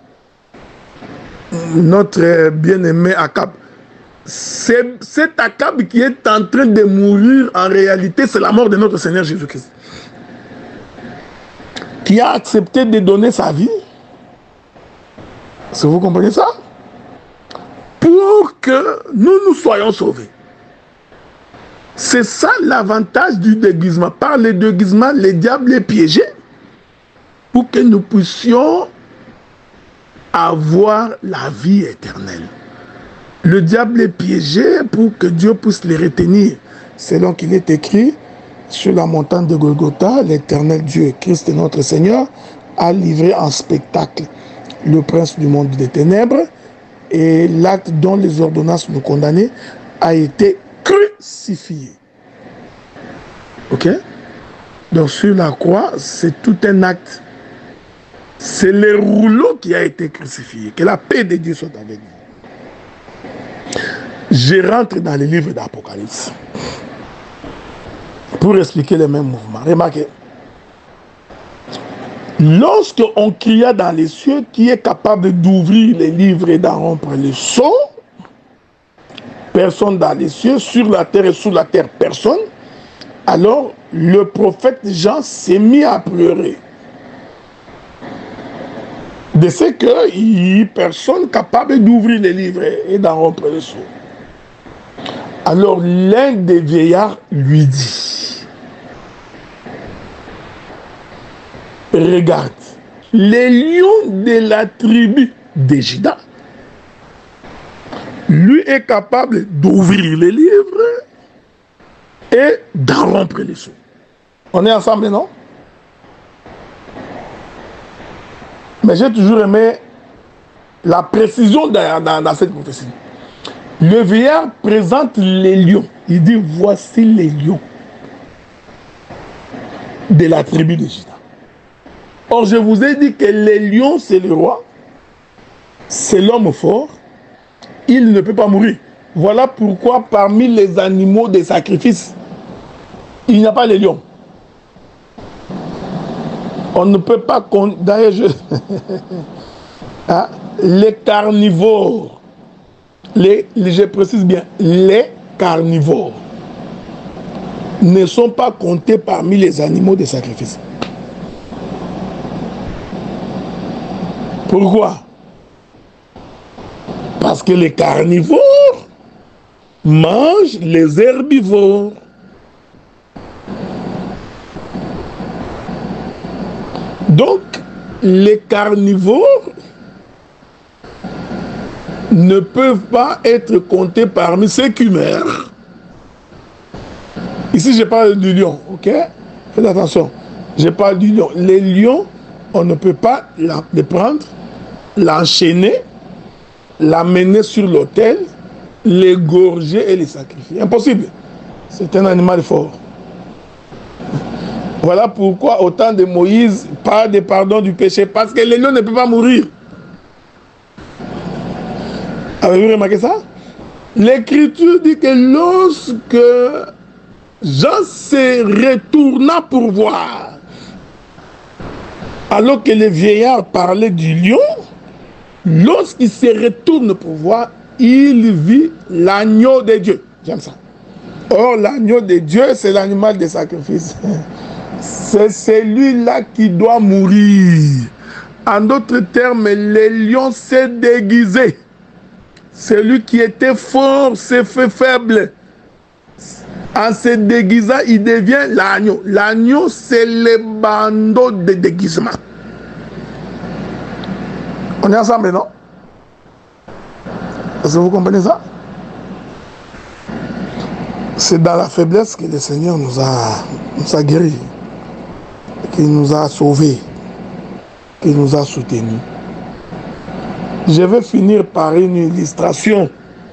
notre bien-aimé Akab. Cet Akab qui est en train de mourir, en réalité, c'est la mort de notre Seigneur Jésus-Christ. Qui a accepté de donner sa vie. Est-ce que vous comprenez ça? Pour que nous nous soyons sauvés. C'est ça l'avantage du déguisement. Par le déguisement, le diable est piégé pour que nous puissions avoir la vie éternelle. Le diable est piégé pour que Dieu puisse les retenir. Selon qu'il est écrit, sur la montagne de Golgotha, l'Éternel Dieu, Christ notre Seigneur, a livré en spectacle le prince du monde des ténèbres et l'acte dont les ordonnances nous condamnaient a été crucifié. Ok? Donc sur la croix, c'est tout un acte. C'est le rouleau qui a été crucifié. Que la paix de Dieu soit avec vous. Je rentre dans les livres d'Apocalypse pour expliquer les mêmes mouvements. Remarquez. Lorsque on cria dans les cieux, qui est capable d'ouvrir les livres et d'en rompre les sceaux? Personne dans les cieux, sur la terre et sous la terre, personne. Alors, le prophète Jean s'est mis à pleurer. De ce qu'il n'y a personne capable d'ouvrir les livres et d'en rompre les sceaux. Alors, l'un des vieillards lui dit, regarde, les lions de la tribu de Juda, lui est capable d'ouvrir les livres et d'en rompre les sceaux. On est ensemble, non? Mais j'ai toujours aimé la précision dans, dans, dans cette prophétie. Le vieillard présente les lions. Il dit, voici les lions de la tribu de Juda. Or, je vous ai dit que les lions, c'est le roi, c'est l'homme fort, il ne peut pas mourir. Voilà pourquoi parmi les animaux de sacrifice, il n'y a pas les lions. On ne peut pas... D'ailleurs, je... hein? Les carnivores, les, les, je précise bien, les carnivores ne sont pas comptés parmi les animaux de sacrifice. Pourquoi? Parce que les carnivores mangent les herbivores. Donc, les carnivores ne peuvent pas être comptés parmi ceux qui meurent. Ici, je parle du lion, ok? Faites attention, je parle du lion. Les lions, on ne peut pas les prendre, l'enchaîner, l'amener sur l'autel, l'égorger et les sacrifier. Impossible. C'est un animal fort. Voilà pourquoi au temps de Moïse, pas de pardon du péché, parce que les lions ne peuvent pas mourir. Avez-vous remarqué ça? L'Écriture dit que lorsque Jean se retourna pour voir, alors que le vieillard parlait du lion, lorsqu'il se retourne pour voir, il vit l'agneau de Dieu. J'aime ça. Or, l'agneau de Dieu, c'est l'animal de sacrifice. C'est celui-là qui doit mourir. En d'autres termes, le lion s'est déguisé. Celui qui était fort s'est fait faible. En se déguisant, il devient l'agneau. L'agneau, c'est le bandeau de déguisement. On est ensemble, non? Est-ce que vous comprenez ça? C'est dans la faiblesse que le Seigneur nous a, nous a guéris, qu'il nous a sauvés, qu'il nous a soutenus. Je vais finir par une illustration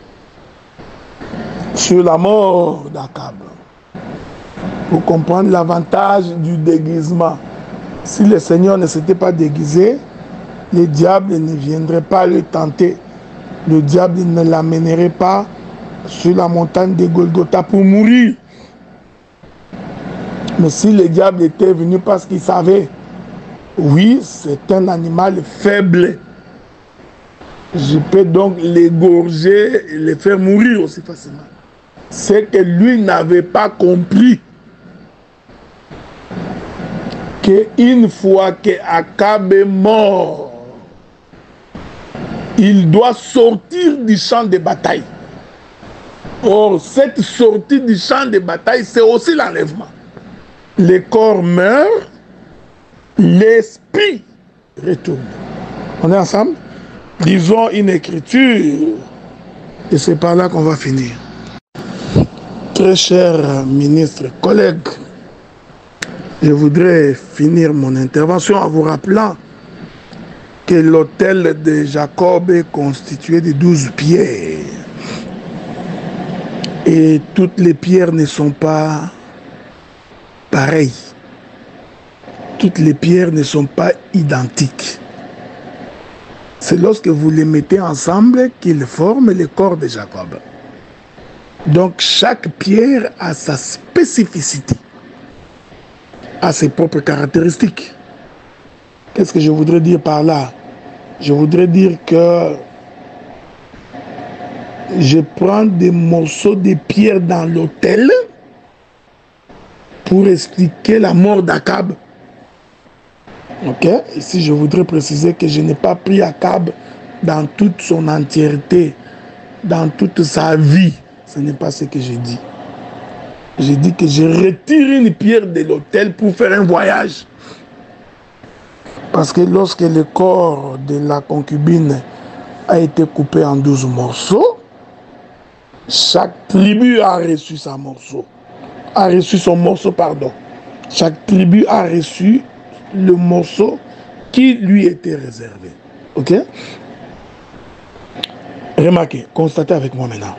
sur la mort d'Akab, pour comprendre l'avantage du déguisement. Si le Seigneur ne s'était pas déguisé, le diable ne viendrait pas le tenter. Le diable ne l'amènerait pas sur la montagne de Golgotha pour mourir. Mais si le diable était venu parce qu'il savait, oui, c'est un animal faible, je peux donc l'égorger et le faire mourir aussi facilement. C'est que lui n'avait pas compris qu'une fois qu'Akab est mort, il doit sortir du champ de bataille. Or, cette sortie du champ de bataille, c'est aussi l'enlèvement. Le corps meurt, l'esprit retourne. On est ensemble? Lisons une écriture, et c'est par là qu'on va finir. Très cher ministre, collègues, je voudrais finir mon intervention en vous rappelant que l'autel de Jacob est constitué de douze pierres. Et toutes les pierres ne sont pas pareilles. Toutes les pierres ne sont pas identiques. C'est lorsque vous les mettez ensemble qu'ils forment le corps de Jacob. Donc chaque pierre a sa spécificité, a ses propres caractéristiques. Qu'est-ce que je voudrais dire par là? Je voudrais dire que je prends des morceaux de pierre dans l'autel pour expliquer la mort d'Akab. Ok, ici je voudrais préciser que je n'ai pas pris Akab dans toute son entièreté, dans toute sa vie. Ce n'est pas ce que j'ai dit. J'ai dit que je retire une pierre de l'autel pour faire un voyage. Parce que lorsque le corps de la concubine a été coupé en douze morceaux, chaque tribu a reçu sa morceau, a reçu son morceau, pardon. Chaque tribu a reçu le morceau qui lui était réservé. Ok? Remarquez, constatez avec moi maintenant.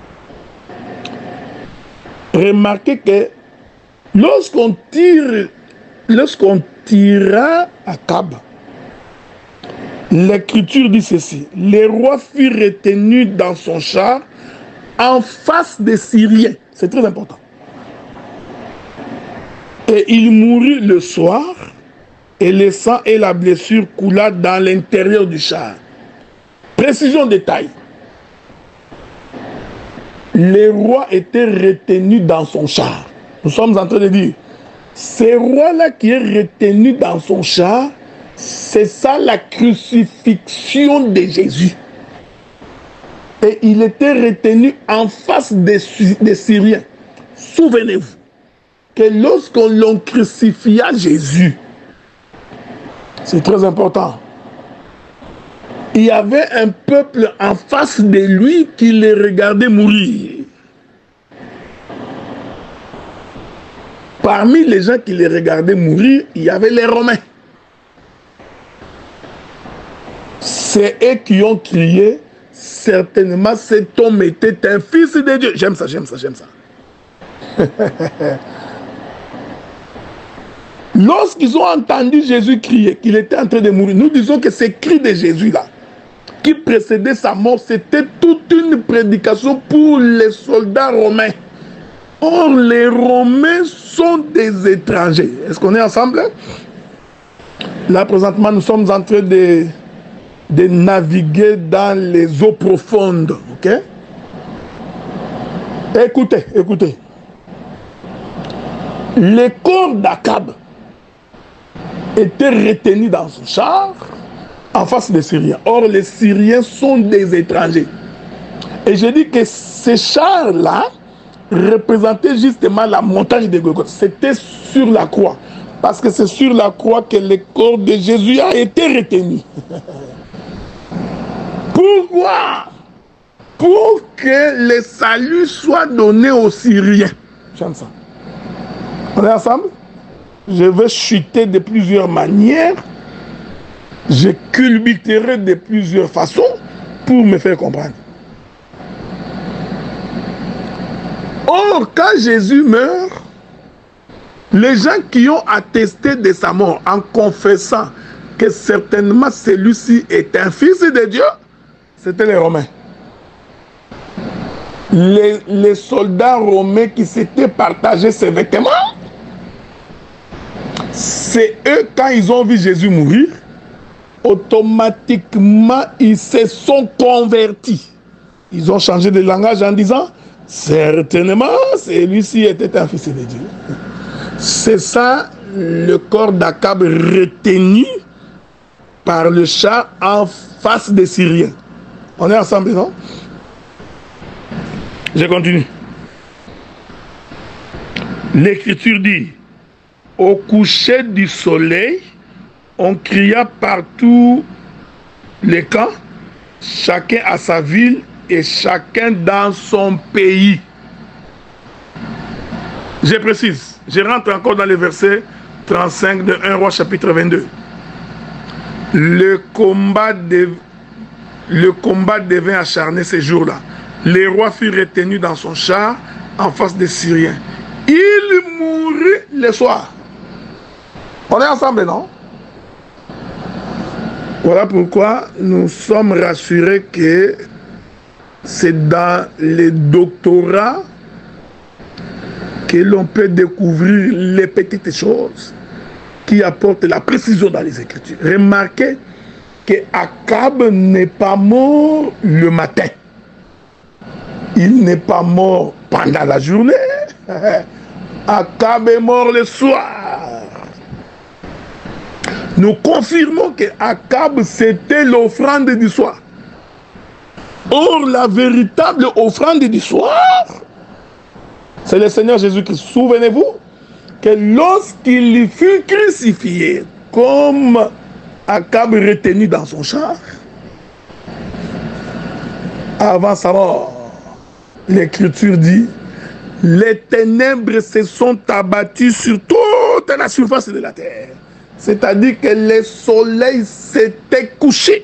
Remarquez que lorsqu'on tire, lorsqu'on tira Akab, l'écriture dit ceci: le roi fut retenu dans son char en face des Syriens. C'est très important. Et il mourut le soir, et le sang et la blessure coula dans l'intérieur du char. Précision détail. Le roi était retenu dans son char. Nous sommes en train de dire, ce roi-là qui est retenu dans son char, c'est ça la crucifixion de Jésus. Et il était retenu en face des, des Syriens. Souvenez-vous que lorsqu'on l'on crucifia Jésus, c'est très important, il y avait un peuple en face de lui qui les regardait mourir. Parmi les gens qui les regardaient mourir, il y avait les Romains. C'est eux qui ont crié, certainement cet homme était un fils de Dieu. J'aime ça, j'aime ça, j'aime ça. Lorsqu'ils ont entendu Jésus crier qu'il était en train de mourir, nous disons que ces cris de Jésus-là, qui précédait sa mort, c'était toute une prédication pour les soldats romains. Or, les Romains sont des étrangers. Est-ce qu'on est ensemble? Là, présentement, nous sommes en train de, de naviguer dans les eaux profondes. Ok? Écoutez, écoutez. Le corps d'Akab était retenu dans son char en face des Syriens. Or, les Syriens sont des étrangers. Et je dis que ces chars-là représentaient justement la montagne de Golgotha. C'était sur la croix. Parce que c'est sur la croix que le corps de Jésus a été retenu. Pourquoi? Pour que le salut soit donné aux Syriens. J'aime ça. On est ensemble? Je vais chuter de plusieurs manières. Je culbuterai de plusieurs façons pour me faire comprendre. Or, quand Jésus meurt, les gens qui ont attesté de sa mort en confessant que certainement celui-ci est un fils de Dieu, c'était les Romains. Les, les soldats romains qui s'étaient partagés ses vêtements, c'est eux, quand ils ont vu Jésus mourir, automatiquement, ils se sont convertis. Ils ont changé de langage en disant, certainement, celui-ci était un fils de Dieu. C'est ça, le corps d'Akab retenu par le char en face des Syriens. On est ensemble, non? Je continue. L'Écriture dit, au coucher du soleil, on cria partout les camps, chacun à sa ville et chacun dans son pays. Je précise, je rentre encore dans le verset trente-cinq de un Roi chapitre vingt-deux. Le combat, de, le combat devint acharné ces jours-là. Le roi fut retenu dans son char en face des Syriens. Il mourut le soir. On est ensemble, non? Voilà pourquoi nous sommes rassurés que c'est dans les doctorats que l'on peut découvrir les petites choses qui apportent la précision dans les Écritures. Remarquez que Akab n'est pas mort le matin. Il n'est pas mort pendant la journée. Akab est mort le soir. Nous confirmons que Akab, c'était l'offrande du soir. Or, la véritable offrande du soir, c'est le Seigneur Jésus-Christ. Souvenez-vous que lorsqu'il fut crucifié, comme Akab retenu dans son char, avant sa mort, l'Écriture dit, les ténèbres se sont abattues sur toute la surface de la terre. C'est-à-dire que le soleil s'était couché.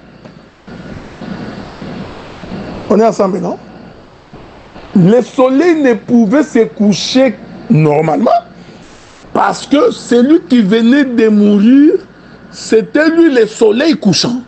On est ensemble, non? Le soleil ne pouvait se coucher normalement parce que celui qui venait de mourir, c'était lui le soleil couchant.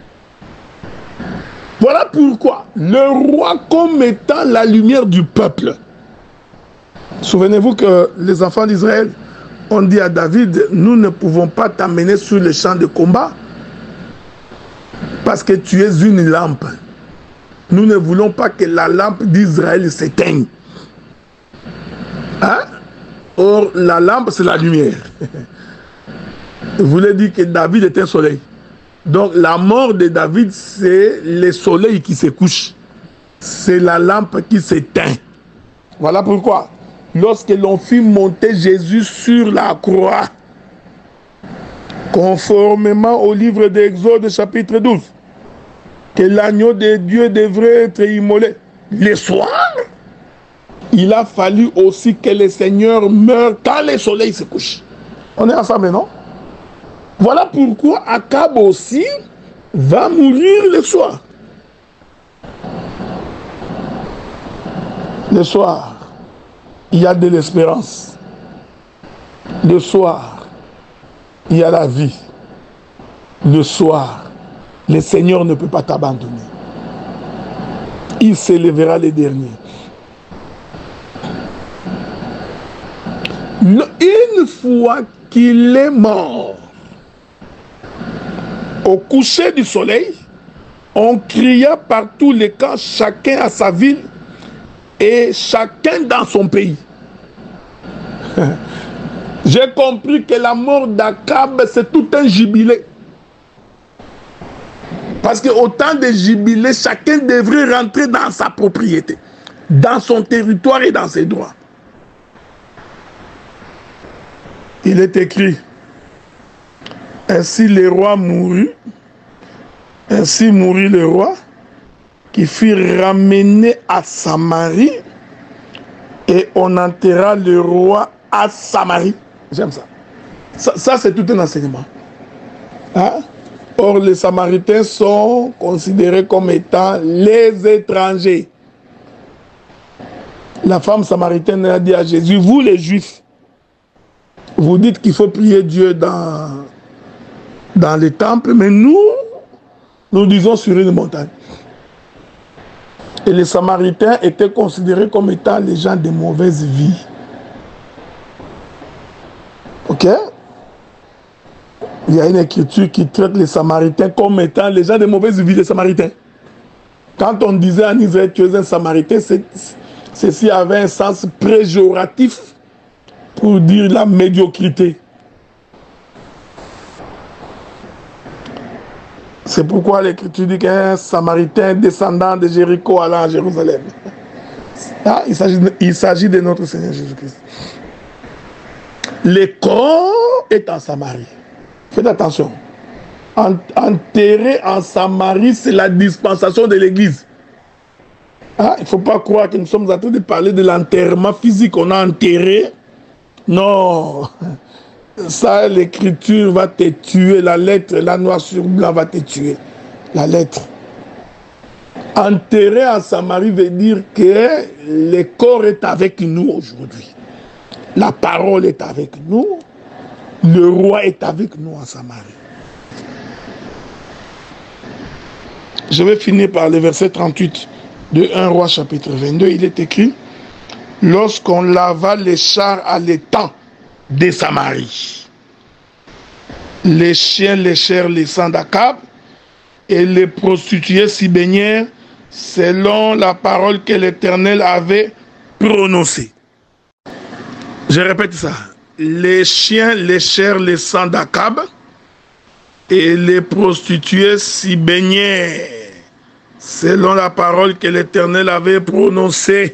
Voilà pourquoi le roi, comme étant la lumière du peuple, souvenez-vous que les enfants d'Israël ont dit à David, nous ne pouvons pas t'amener sur le champ de combat parce que tu es une lampe. Nous ne voulons pas que la lampe d'Israël s'éteigne. Hein? Or, la lampe, c'est la lumière. Vous voulez dire que David est un soleil. Donc, la mort de David, c'est le soleil qui se couche. C'est la lampe qui s'éteint. Voilà pourquoi, lorsque l'on fit monter Jésus sur la croix, conformément au livre d'Exode, chapitre douze, que l'agneau de Dieu devrait être immolé le soir, il a fallu aussi que le Seigneur meure quand le soleil se couche. On est ensemble, non? Voilà pourquoi Akab aussi va mourir le soir. Le soir, il y a de l'espérance. Le soir, il y a la vie. Le soir, le Seigneur ne peut pas t'abandonner. Il s'élèvera les derniers. Une fois qu'il est mort, au coucher du soleil, on cria par tous les camps, chacun à sa ville et chacun dans son pays. J'ai compris que la mort d'Akab, c'est tout un jubilé. Parce qu'au temps de jubilé, chacun devrait rentrer dans sa propriété, dans son territoire et dans ses droits. Il est écrit, ainsi le roi mourut, ainsi mourut le roi, qui fut ramené à Samarie, et on enterra le roi à Samarie. J'aime ça. Ça, ça c'est tout un enseignement. Hein? Or, les Samaritains sont considérés comme étant les étrangers. La femme samaritaine a dit à Jésus, vous les Juifs, vous dites qu'il faut prier Dieu dans, dans les temples, mais nous, nous disons sur une montagne. Et les Samaritains étaient considérés comme étant les gens de mauvaise vie. Ok? Il y a une écriture qui traite les Samaritains comme étant les gens de mauvaise vie, les Samaritains. Quand on disait en Israël tu es un Samaritain, ceci avait un sens péjoratif pour dire la médiocrité. C'est pourquoi l'Écriture dit qu'un Samaritain descendant de Jéricho allant à Jérusalem. Ah, il s'agit de notre Seigneur Jésus-Christ. Le corps est en Samarie. Faites attention. Enterré en Samarie, c'est la dispensation de l'Église. Ah, il ne faut pas croire que nous sommes en train de parler de l'enterrement physique. On a enterré. Non. Ça, l'Écriture va te tuer. La lettre, la noir sur blanc va te tuer. La lettre. Enterré en Samarie veut dire que le corps est avec nous aujourd'hui. La parole est avec nous. Le roi est avec nous en Samarie. Je vais finir par le verset trente-huit de premier Roi chapitre vingt-deux. Il est écrit, lorsqu'on lava les chars à l'étang de Samarie, les chiens léchèrent les sangs d'Akab et les prostituées s'y baignèrent selon la parole que l'Éternel avait prononcée. Je répète ça. Les chiens léchèrent le sang d'Akab et les prostituées s'y baignaient, selon la parole que l'Éternel avait prononcée.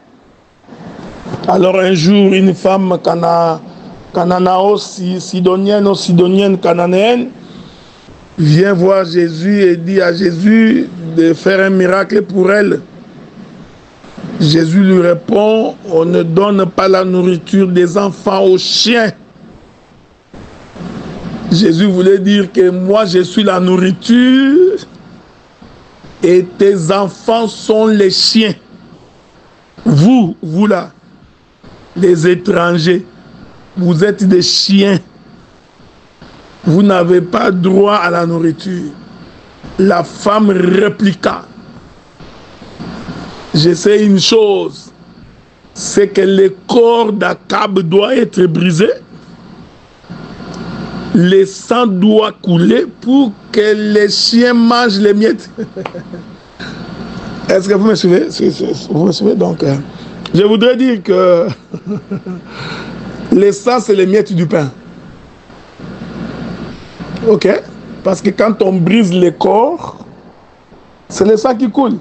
Alors un jour, une femme cana, cananao, sidonienne ou sidonienne cananéenne, vient voir Jésus et dit à Jésus de faire un miracle pour elle. Jésus lui répond, on ne donne pas la nourriture des enfants aux chiens. Jésus voulait dire que moi je suis la nourriture et tes enfants sont les chiens. Vous, vous là, les étrangers, vous êtes des chiens. Vous n'avez pas droit à la nourriture. La femme répliqua. Je sais une chose, c'est que le corps d'Akab doit être brisé. Le sang doit couler pour que les chiens mangent les miettes. Est-ce que vous me suivez? Vous me suivez? Donc, euh, je voudrais dire que le sang, c'est les miettes du pain. Ok? Parce que quand on brise le corps, c'est le sang qui coule.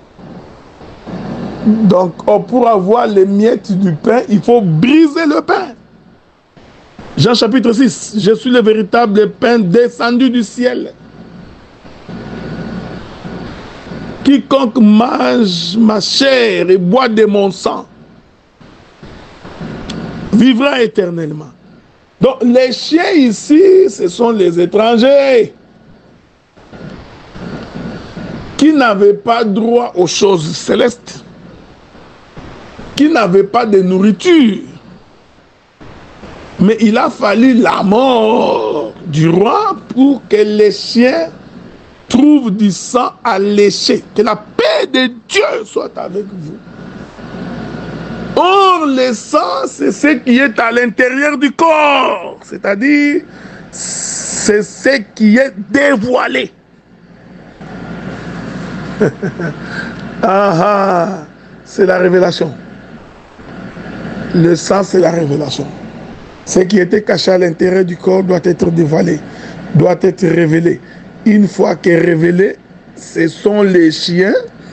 Donc, pour avoir les miettes du pain, il faut briser le pain. Jean chapitre six, je suis le véritable pain descendu du ciel. Quiconque mange ma chair et boit de mon sang vivra éternellement. Donc, les chiens ici, ce sont les étrangers qui n'avaient pas droit aux choses célestes, qui n'avaient pas de nourriture. Mais il a fallu la mort du roi pour que les chiens trouvent du sang à lécher. Que la paix de Dieu soit avec vous. Or, le sang, c'est ce qui est à l'intérieur du corps. C'est-à-dire, c'est ce qui est dévoilé. ah ah, c'est la révélation. Le sang, c'est la révélation. Ce qui était caché à l'intérieur du corps doit être dévoilé, doit être révélé. Une fois qu'est révélé, ce sont les chiens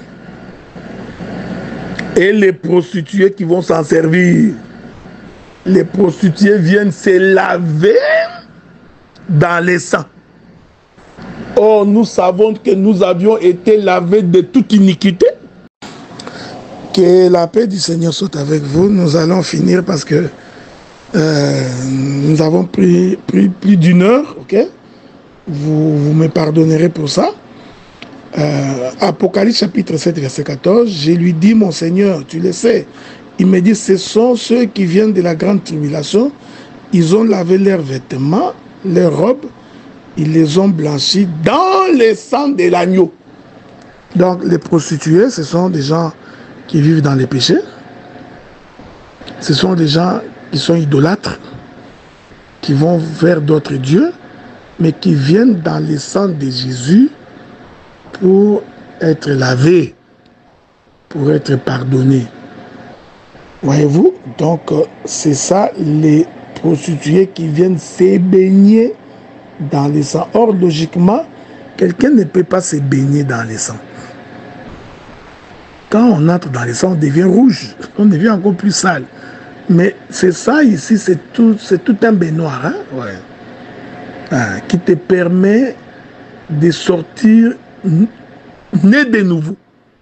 et les prostituées qui vont s'en servir. Les prostituées viennent se laver dans le sang. Or, nous savons que nous avions été lavés de toute iniquité. Que la paix du Seigneur soit avec vous. Nous allons finir parce que euh, nous avons pris, pris plus d'une heure. Ok? Vous, vous me pardonnerez pour ça. Euh, Apocalypse chapitre sept, verset quatorze. Je lui dis, mon Seigneur, tu le sais. Il me dit, ce sont ceux qui viennent de la grande tribulation. Ils ont lavé leurs vêtements, leurs robes. Ils les ont blanchis dans le sang de l'agneau. Donc, les prostituées, ce sont des gens qui vivent dans les péchés. Ce sont des gens qui sont idolâtres, qui vont vers d'autres dieux, mais qui viennent dans le sang de Jésus pour être lavés, pour être pardonnés. Voyez-vous? Donc, c'est ça, les prostituées qui viennent se baigner dans le sang. Or, logiquement, quelqu'un ne peut pas se baigner dans le sang. Quand on entre dans le sang, on devient rouge, on devient encore plus sale. Mais c'est ça ici, c'est tout, c'est tout un baignoire, hein? Ouais. Ah, qui te permet de sortir né de nouveau.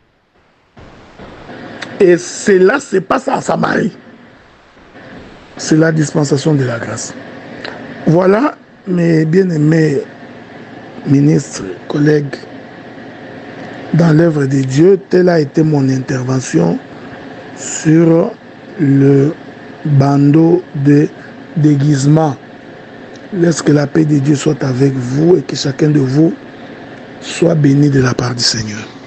Et cela se passe à Samarie. C'est la dispensation de la grâce. Voilà, mes bien-aimés ministres, collègues, dans l'œuvre de Dieu, telle a été mon intervention sur le bandeau de déguisement. Laisse que la paix de Dieu soit avec vous et que chacun de vous soit béni de la part du Seigneur.